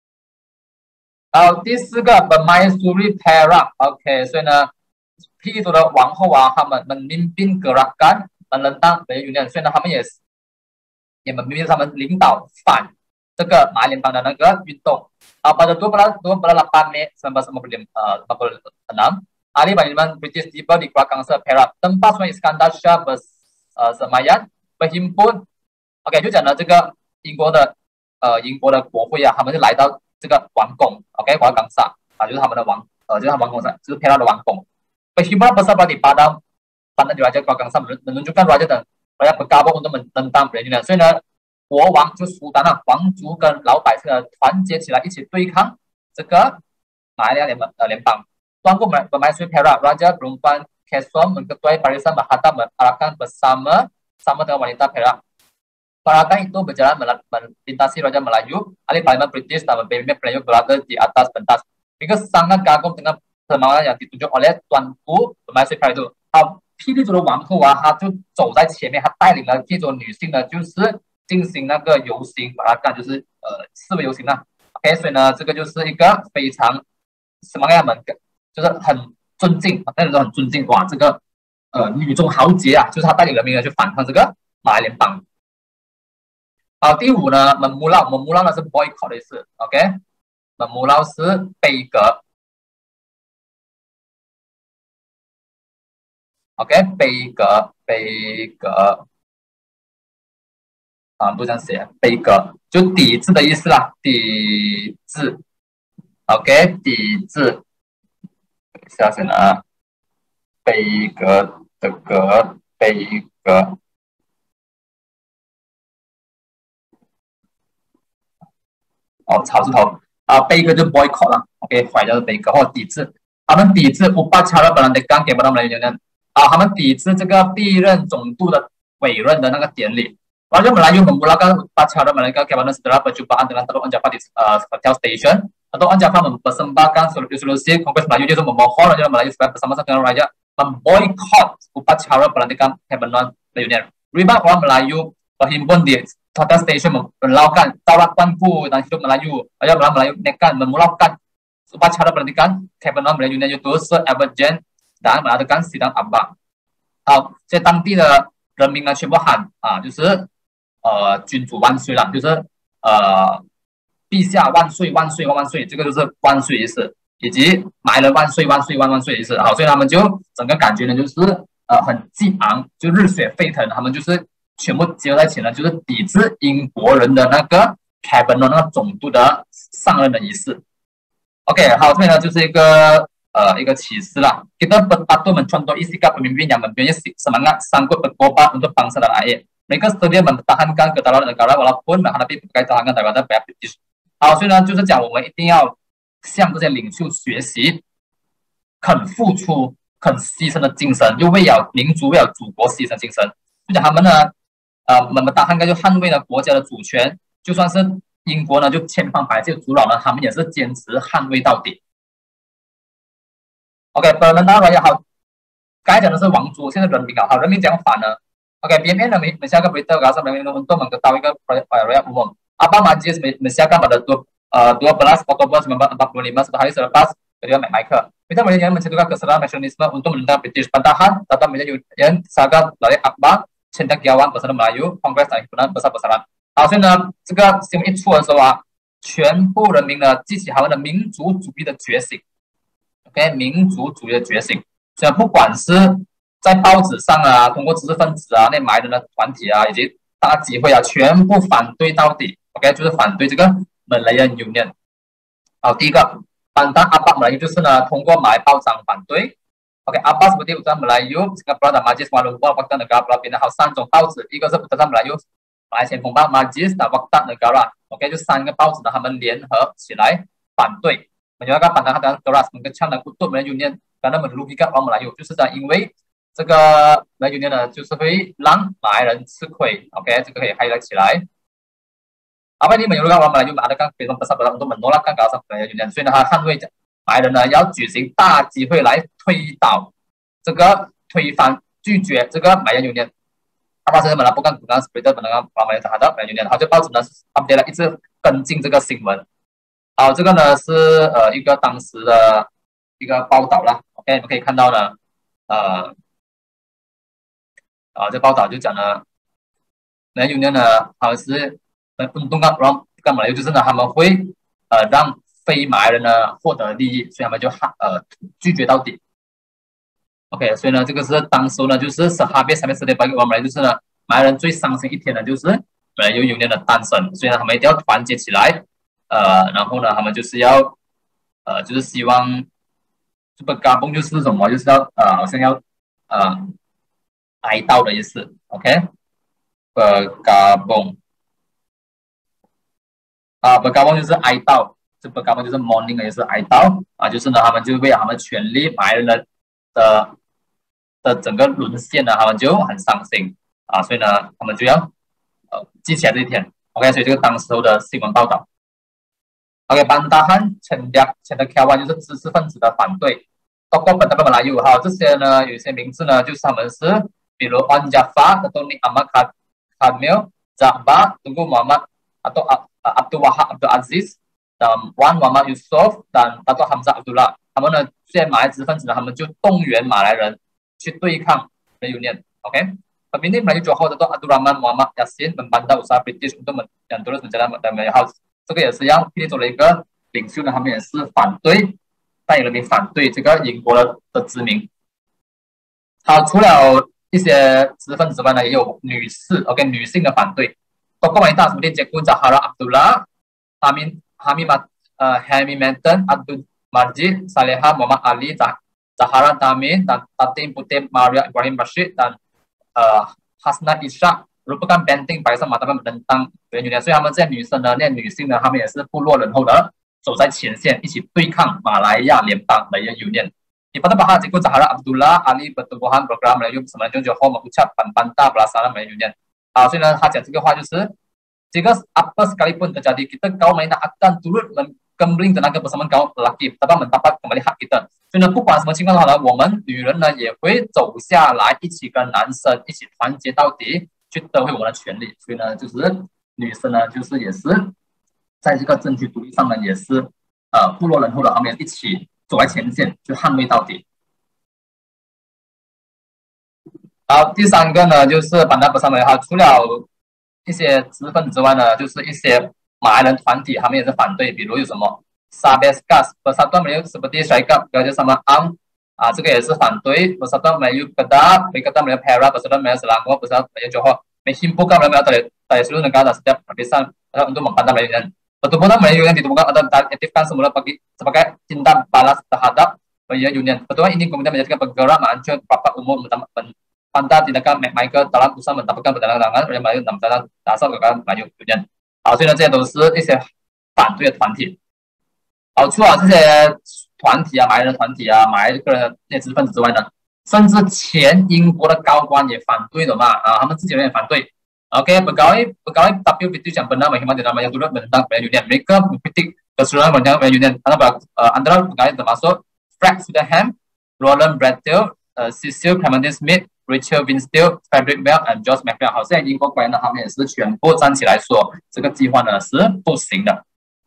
第四个 Permaisuri Perak，OK， 所以呢，霹雳州的王后啊，他们memimpin gerakan menentang Melayu Union， 所以呢，他们也memimpin他们领导反这个马来联邦的那个运动。pada 28 Mei 1956 Ali Paliman British tiba di Kuala Perak tempat Sultan Iskandar Shah Semayan berhimpun。OK， 就讲了这个英国的国会啊，他们就来到这个王宫 ，OK， Kuala Kangsar啊，就是他们的就是他们王宫上，就是 Perak 的王宫。berhimpun bersama di Padang di Raja Kuala Kangsar menunjukkan raja dan rakyat bergabung untuk menentang British， 所以呢，国王就苏丹啊，皇族跟老百姓呢团结起来，一起对抗这个马来联邦。Tuanku bermaksud Perak, Raja Perempuan Quezon mengetuai barisan Mahathir mengarahkan bersama dengan wanita Perak. Perakan itu berjalan melintasi Raja Melayu, alih Parlimen British dan membimbing Melayu berada di atas pentas. Mereka sangat kagum dengan semangat yang ditunjuk oleh Tuanku bermaksud Perak itu。霹雳族的王后啊，她就走在前面，她带领了这种女性呢，就是进行那个游行，把它干就是示威游行啊。OK， 所以呢，这个就是一个非常什么样的就是很尊敬，大家都很尊敬哇，这个女中豪杰啊，就是他带领人民呢去反抗这个马来联邦。好，第五呢，memulau 呢是 boycott 的意思 ，OK，memulau 是悲歌 ，OK， 悲歌啊，都这样写，悲歌就抵制的意思啦，抵制 ，OK， 抵制。下先啊，悲歌的歌，悲歌。草字头啊，悲歌就 boycott 了 ，OK， 坏叫做悲歌或抵制。他们抵制upacara pelantikan给不到我们的人啊，他们抵制这个第一任总督的委任的那个典礼。Raja Melayu memulakan upacara mereka kepada setelah perjumpaan dengan Datuk Onn Jaafar di Hotel Station. Datuk Onn Jaafar mempersembahkan resolusi Kongres Melayu itu memohon Raja Melayu supaya bersama-sama dengan Raja memboikot upacara pelantikan Cabinet Reunion. Ribuan orang Melayu berhimpun di Hotel Station melakukan taulat tuanku dan hidup Melayu. Raja Melayu nekat memulakan upacara pelantikan Cabinet Reunion itu se-emergent dan mengadakan sidang akbar。好，在当地的人民呢全部喊啊，就是君主万岁啦，就是陛下万岁万岁万万岁，这个就是万岁仪式，以及埋了万岁万岁万万岁仪式。好，所以他们就整个感觉呢就是很激昂，就热血沸腾，他们就是全部结合在一起呢，就是抵制英国人的那个 cabinet 那个总督的上任的仪式。OK， 好，这边呢就是一个启示啦。Kita patut mencontoh sikap pemimpin yang mempunyai semangat sanggup berkorban untuk bangsa dan rakyat. Mereka sedia mempertahankan kedaulatan negara walaupun menghadapi berbagai tantangan daripada pihak British。好，所以呢，就是讲我们一定要向这些领袖学习，肯付出、肯牺牲的精神，就为了民族、为了祖国牺牲精神。就讲他们呢，mempertahankan就捍卫了国家的主权，就算是英国呢就千方百计阻挠呢，他们也是坚持捍卫到底。OK， 本人当然也好，刚才讲的是王族，现在人民啊，好，人民讲反了。OK，BMN呢mensiapkan berita rasa untuk mengetahui rakyat umum. Apa Majlis mensiapkan pada 12 Oktober 1945 satu hari selepas kedua Michael. Kita melihat mencentukan keseluruhan mekanisme untuk menentang British. Bantahan tetap menjadi yang sangat dari akbar cendekiawan bersama Melayu Kongres dan himpunan besar-besaran。好，所以呢，这个新闻一出的时候啊，全部人民呢激起他们的民族主义的觉醒。OK， 民族主义的觉醒。所以不管是在报纸上啊，通过知识分子啊、那埋人的团体啊，以及大集会啊，全部反对到底。OK， 就是反对这个 Malayan Union。好，第一个Pantang Abbas Melayu 就是呢，通过马来报章反对。OK，Abbas seperti Utusan Melayu, Singapura dan Majlis Kuala Lumpur, Waktu Negara Pulau Pinang。好，3种报纸，一个是Utusan Melayu、马来前锋报、Majlis dan Waktu Negara。OK， 就3个报纸呢，他们联合起来反对。Menyuarakan pandangan dan keras mengecam dan kutuk Malayan Union karena merugikan orang Melayu， 就是在因为这个 Malayan Union 呢，就是会让马来人吃亏。OK， 这个可以 highlight 起来。Apa ini menyuruhkan orang Melayu mengadakan kegiatan besar-besaran untuk menolakkan kawasan Malayan Union， 所以呢，他捍卫马来人呢要举行大集会来推倒这个推翻拒绝这个Malayan Union。Apa saja melaporkan tentang seperti pandangan orang Melayu terhadap Malayan Union， 好，这报纸呢 update 了，一直跟进这个新闻。好，这个呢是一个当时的一个报道啦。OK， 你们可以看到呢，这报道就讲了，Malayan Union呢，好像是untung orang Melayu就是呢，他们会让非马来人呢获得利益，所以他们就拒绝到底。 OK， 所以呢，这个是当时呢，就是Sahabat sampai Sedih pagi，我们来就是呢，马来人最伤心一天呢，就是马来有union 的诞生，所以呢，他们一定要团结起来，然后呢，他们就是要就是希望这个嘎嘣就是什么，就是要好像要哀悼的意思 ，OK， 嘎嘣嘎嘣就是哀悼，这嘎嘣就是 mourning 的意思，哀悼就是呢，他们就为他们权利马来人的整个沦陷呢，他们就很伤心所以呢，他们就要记起来这一天 ，OK， 所以这个当时候的新闻报道 ，OK，Bantahan Cendekiawan 就是知识分子的反对。tokoh Pendapat Melayu 这些呢，有些名字呢，就是他们是，比如 On Jafar atau Nik Ahmad Kamil, Zahba, Tunku Muhammad atau Abdul Wahab Abdul Aziz, dan Wan Muhammad Yusof dan Dato' Hamzah Abdullah。他们呢，这些马来知识分子呢，他们就动员马来人去对抗 Reunion。OK， Pemimpin Melayu Johor Dato' Abdul Rahman Muhammad Yassin membantah usaha British untuk terus menjalankan Melayu House。这个也是让霹雳州的一个领袖呢，他们也是反对。代表人民反对这个英国的殖民。好，除了一些知识分子之外呢，也有女士 ，OK， 女性的反对。Tokoh wanita seperti Jekun Zahara Abdullah, Hami Manton, Abdul Majid, Saleha Muhammad Ali, Zahara Tamin, dan Tatim Putih Maria Ibrahim Rashid, dan Hasna Ishak merupakan benteng barisan matapan menentang Reunion。所以他们这些女生呢，那女性呢，她们也是部落人后的。走在前线，一起对抗马来亚联邦的 Union。Di pada bahasa Jekun Zahara Abdullah Ali Pertubuhan Program Melayu Semenanjung Johor mengucapkan bantah pelaksanaan Melayu Union。所以呢，他讲这个话就是，这个 apa sekalipun terjadi kita kaum Melayu akan turut menggembling tenaga bersama kaum lelaki dapat mendapat kembali hak kita。所以呢，不管什么情况的话呢，我们女人呢也会走下来，一起跟男生一起团结到底，去得回我们的权利。所以呢，就是女生呢，就是也是。在这个争取独立上呢，也是部落人后的他们一起走在前线，去捍卫到底。好，第三个呢，就是板凳不上的哈，除了一些知识分子之外呢，就是一些马来人团体，他们也是反对，比如有什么 Sabeskas Persatuan Melayu seperti Syarikat Gajah Sama Am 这个也是反对 Persatuan Melayu Kedah, Perikatan Melayu Perak, Persatuan Melayu Selangor, Persatuan Melayu Johor menghimpunkan Melayu dari seluruh negara dan setiap lapisan untuk membantah Melayu. Pertubuhan Melayu yang ditemukan atau diaktifkan semula sebagai tindak balas terhadap Melayu Union. Pertubuhan ini kemudian menjadikan bergerak menghancur rapat umum membantah tindakan Michael dalam usaha mendapatkan perdagangan oleh Melayu dalam dasar gerakan Melayu Union。所以呢，这些都是一些反对的团体。除了这些团体马来人团体马来个人这些知识分子之外呢，甚至前英国的高官也反对的嘛他们自己人也反对。Oke, pegawai tapi British yang benar menghormati nama yang turut menentang Melayu Union. Mereka mengkritik keseluruhan menentang Melayu Union. Antara pegawai termasuk Frank Sydenham, Roland Bradfield, Cecil Clementi Smith, Rachel Winstead, Frederick Bell and George McLeod。好，现在英国官员呢，他们也是全部站起来说，这个计划呢是不行的。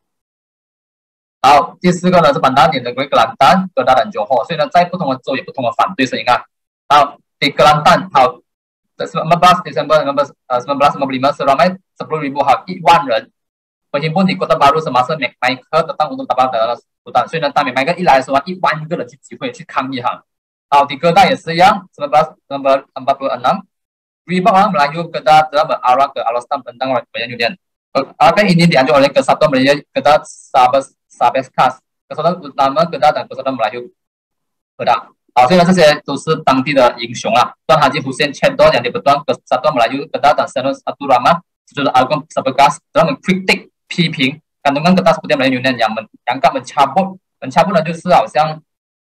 好，第四个呢是板大点的Kelantan, Kedah dan Johor。所以呢，在不同的州有不同的反对声音好，di Kelantan，好。19 Desember 1955 seramai 10.000 1,000 人 berhimpun di Kota Baru semasa Michael datang untuk dapat hutan。所以呢，当Michael一来的时候，1万个人去集会去抗议好，di Kedah也是一样，1946 ribuan orang Melayu Kedah telah berarah ke Alostan tentang Melayu Union。Akan ini dianjur oleh Kesatuan Melayu Kedah Sabeskas, Kesatuan Utama Kedah dan Kesatuan Melayu Kedah。所以呢，这些都是当地的英雄Tuan Haji Hussein Cendol yang dipertuan Kesatuan Melayu Kedah dan Senus Abdul Rahman sesudah Agung Sebegas telah mengkritik 批评 kandungan kertas putih Melayu Union yang mencabut呢，就是好像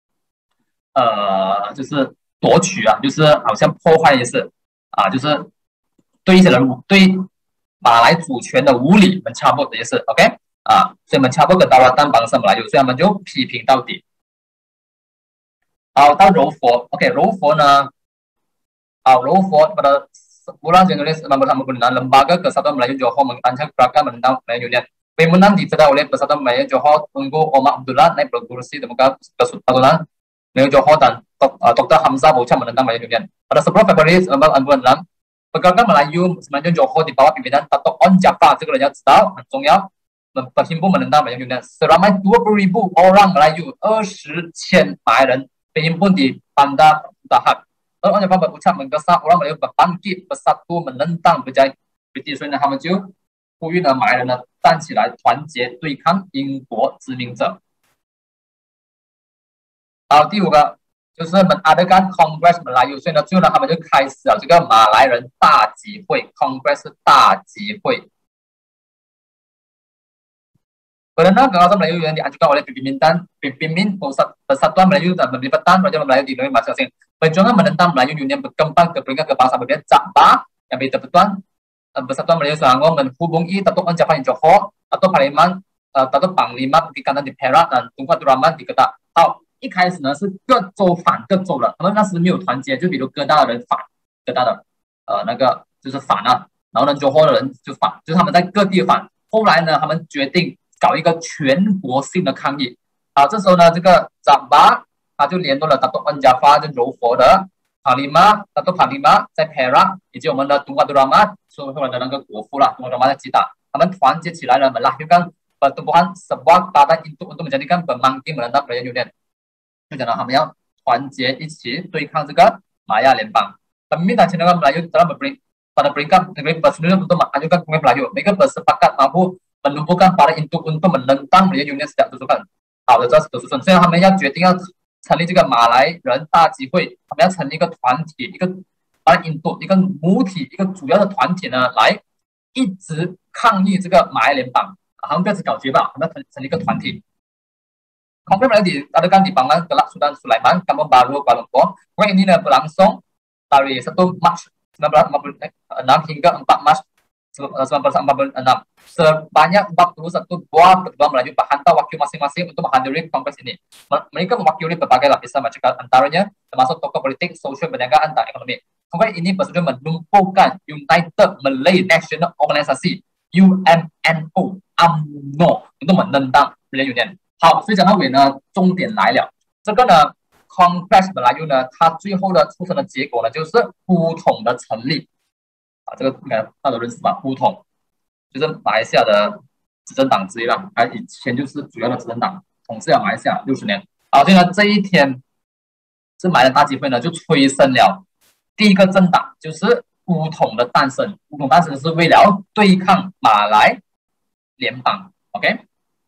就是夺取就是好像破坏意思就是对一些人对马来主权的无理mencabut的意思 ，OK 所以mencabut kedaulatan bangsa Melayu， 所以他们就批评到底。好，到柔佛 ，OK， 柔佛呢，柔佛pada bulan Januari 1956 Lembaga Kesatuan Melayu Johor merancang gerakan menentang Melayu Union。Pemimpinan dicedera oleh Persatuan Melayu Johor Tunku Omar Abdullah naik berkursi Demokrat Persatuan Melayu Johor dan Dr. Hamzah berucap menentang Melayu Union. Pada 10 Februari 1946 pergerakan Melayu Semenanjung Johor di bawah pimpinan Dato' On Jafar， 这个人要知道很重要，berhimpun menentang Melayu Union。Seramai 20.000 orang Melayu， 20,000 马来人。berhimpun di Bandar tahan. Orang Jepang berucap menggesa orang Melayu berbangkit bersatu menentang British， 所以呢，他们就呼吁呢马来人呢站起来团结对抗英国殖民者。好，第5个就是mengadakan Kongres Melayu， 所以呢，最后呢，他们就开始了这个马来人大集会 ，Kongres 大集会。Karena Kawasan Melayu yang diajukan oleh Pimpinan Persatuan Melayu dan Pemberatan Raja Melayu di negeri masing-masing. Perjuangan menentang Melayu Union berkembang ke peringkat kebangsaan berbeda. Sabah yang berpersatuan Persatuan Melayu Selangor menghubungi Datuk Wan Jaafar di Johor atau Parlimen Datuk Panglima Bukit Kandang di Perak dan Tunku Abdul Rahman di Kedah。好，一开始呢是各州反各州的，他们那时没有团结，就比如哥大的人反哥大的那个就是反啊，然后呢Johor的人就反，就是他们在各地反。后来呢，他们决定搞一个全国性的抗议。好，这时候呢，这个长巴他就联络了Datuk Wan Jaafar就柔佛的Datuk Panglima在 Perak， 以及我们的Tunku Abdul Rahman， 后来的那个国父啦，Tunku Abdul Rahman在吉打，他们团结起来了，melahirkan pertumbuhan sebuah badan untuk menjadikan pembangkit menentang Melayu Union， 就讲到他们要团结一起对抗这个马亚联邦。Pemimpin Nasional Melayu telah pada peringkat negeri berseluruh untuk mengajukan Kongres Melayu， mereka bersepakat mampu menumpukan para untuk menentang Melayu Union sejak tusukan。好的，这是tusukan，所以他们要决定要成立这个马来人大集会，他们要成立一个团体，一个一个母体，一个主要的团体呢，来一直抗议这个马来联邦。他们不要只搞决吧，他们要成立一个团体。Kongres Melayu diadakan di Bangunan Kelak Sultan Sulaiman, Kampung Baru, Kuala Lumpur. Kongres ini berlangsung dari 1 Mac 1946 hingga 4 Mac 1946. Sebanyak 41 buah petugas Melayu berhantar wakil masing-masing untuk menghadiri kongres ini. Mereka mewakili berbagai lapisan masyarakat, antaranya termasuk tokoh politik, sosial, perniagaan, dan ekonomi. Kongres ini bertujuan menumpukan United Malay National Organisation UMNO UMNO untuk menentang Melayu Union。好，所以讲到尾呢，重点来了。这个呢 ，Kongres Melayu 呢，它最后的促成的结果呢，就是呼统的成立。啊，这个应该大家都认识吧？呼统就是马来西亚的执政党之一了，以前就是主要的执政党，统治了马来西亚60年。好，所以呢，这一天是马来大集会呢，就催生了第一个政党，就是呼统的诞生。呼统诞生是为了对抗马来联邦。OK。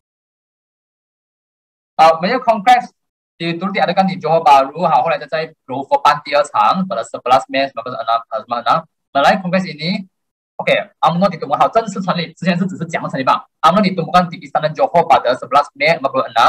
好，没有 Kongres turut diadakan di Johor Bahru， 好，后来在柔佛办第2场 pada 11 Mei 1996。Melalui Kongres ini UMNO ditumbuhkan， 好，正式成立之前是只是讲成立吧。UMNO ditumbuhkan di Istana Johor pada 11 Mei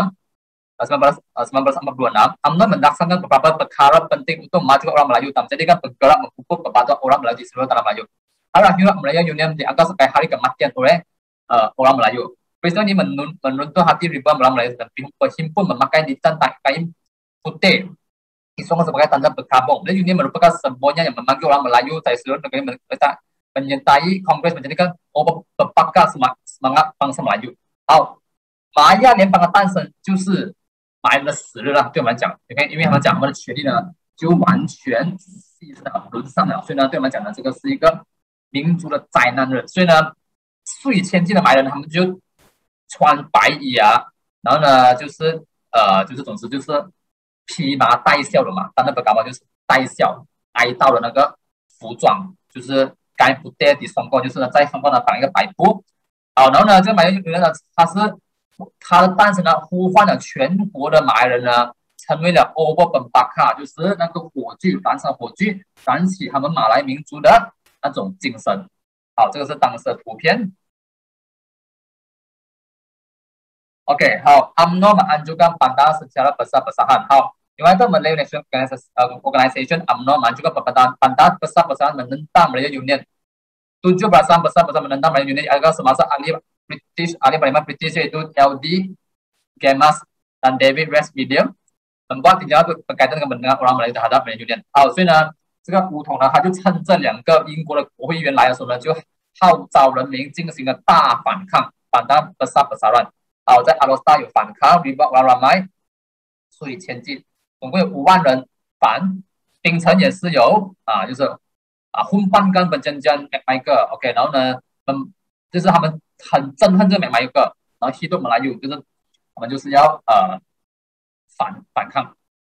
1946. UMNO melaksanakan beberapa perkara penting untuk memajukan orang Melayu dan menjadikan bergerak memupuk kepada orang Melayu di seluruh tanah Melayu. Akhirnya Melayu Union dianggap sebagai hari kematian oleh orang Melayu. Peristiwa ini menuntuk hati ribuan orang Melayu dan berhimpun memakai lisan kain putih disokong sebagai tanda berkabung. Melayu Union merupakan semboyan yang memanggil orang Melayu dari seluruh negeri menyertai Kongres menjadikan berbakar semangat bangsa Melayu。好，马亚联邦的诞生就是马来人的死日了，对我们来讲，因为他们讲他们的权利呢就完全沦丧了，所以呢，对我们讲呢，这个是一个民族的灾难日。所以呢，数以千计的马来人他们就穿白衣啊，然后呢，就是总之就是披麻戴孝的嘛，当然不搞嘛，就是戴孝哀悼的那个服装，就是该不带的双冠，就是呢在双冠呢绑一个白布。好，然后呢，这个马来人呢，他的诞生呢，呼唤了全国的马来人呢，成为了 Obor Pembakar， 就是那个火炬，燃烧火炬，燃起他们马来民族的那种精神。好，这个是当时的图片。OK， 好 ，UMNO mengajukan Bandar secara besar-besaran。好，United Malay National Organization UMNO mengajukan Bandar besar-besaran menentang Melayu Union。7 barisan besar-besaran menentang Melayu Union adalah semasa ahli Parlimen British yaitu LD Gemas dan David West William membuat tindakan berkaitan dengan mendengar orang Melayu terhadap Melayu Union。好，所以呢，这个胡统呢，他就趁这2个英国的国会议员来的时候呢，就号召人民进行了大反抗，Bandar besar-besaran。好，在阿罗斯塔有反抗 ，ribuan orang ramai， 数以千计，总共有5万人反。槟城也是有就是Humbankan perjanjian McMichael，OK， 然后呢，就是他们很憎恨这个 McMichael， 然后hidup Melayu， 就是他们就是要反抗。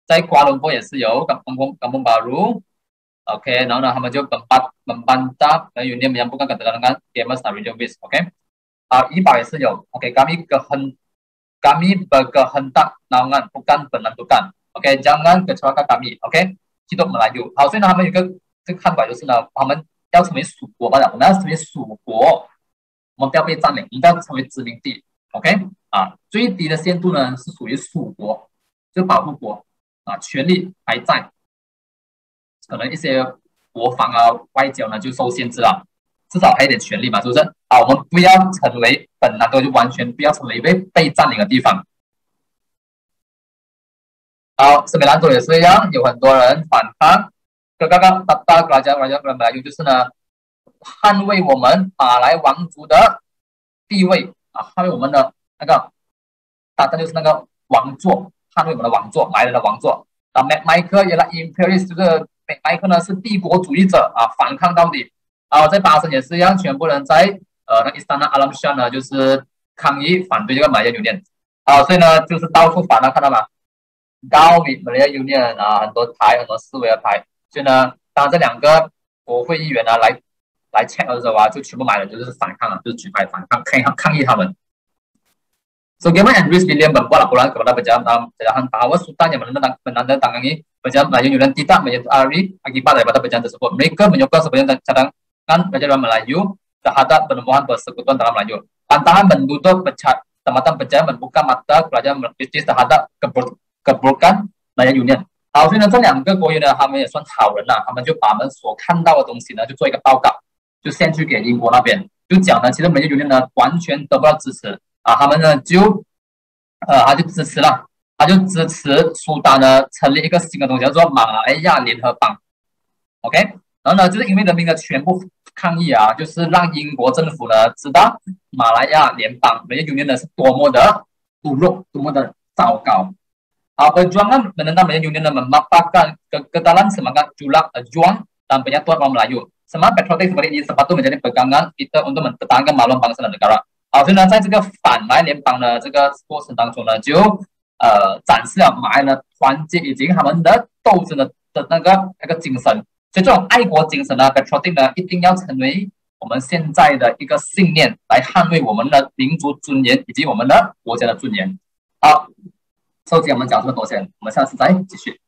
在瓜隆坡也是有Kampung Baru。OK， 然后呢，他们就membantah Union menyambungkan ketegangan Gemas dan Region West。OK， 怡保也是有。OK，kami berkehendak naungan bukan penentukan。OK，jangan kecewakan kami。OK， hidup Melayu。好，所以呢，他们有一个这个看法就是呢，他们要成为属国吧，我们要成为属国，我们不要被占领，我们要成为殖民地。OK， 最低的限度呢是属于属国，就保护国权力还在。可能一些国防外交呢就受限制了，至少还有点权利嘛，是不是？我们不要成为本南都就完全不要成为被占领的地方。好，斯美兰州也是一样，有很多人反抗。刚刚Melayu就是呢，捍卫我们马来王族的地位捍卫我们的那个，大概就是那个王座，捍卫我们的王座，马来人的王座。Michael 也来 Imperialist， 这个Michael 呢是帝国主义者反抗到底。在巴生也是一样，全部人在那 Istana Alam Shah 呢就是抗议反对这个马来 Union。所以呢就是到处反看到吗？高比马来 Union 很多台，很多示威的台。所以呢，当这两个国会议员来 check 的时候就全部马来人就是反抗就是举牌反抗抗议他们。So Gemas and West William membuat laporan kepada pejabat bahawa Sultan yang menandatangani perjanjian Melayu Union tidak menyetujui akibat daripada perjanjian tersebut. Mereka menyokong sebagian cadangan perjanjian Melayu terhadap penemuan persekutuan dalam Melayu. Tantangan menutup tempatan perjanjian membuka mata kerajaan British terhadap keburukan Melayu Union。所以呢，这两个国员呢，他们也算好人他们就把他们所看到的东西呢，就做一个报告，就先去给英国那边，就讲呢，其实Melayu Union呢完全得不到支持。他们呢他就支持了，他就支持苏丹呢成立一个新的东西，叫做马来亚联合邦。OK， 然后呢，就是因为人民的全部抗议就是让英国政府呢知道马来亚联邦Melayu Union呢是多么的侮辱，多么的糟糕。perjuangan menentang Melayu Union memaparkan kekekalan semangat juang dan penyatuan orang Melayu. Semangat patriotik seperti ini sepatutnya menjadi pegangan kita untuk mempertahankan maluan bangsa dan negara。所以呢，在这个反马来联邦的这个过程当中呢，就展示了马来的团结以及他们的斗争的那个精神。所以这种爱国精神patriotic 呢，一定要成为我们现在的一个信念，来捍卫我们的民族尊严以及我们的国家的尊严。好，收集我们讲这么多先，我们下次再继续。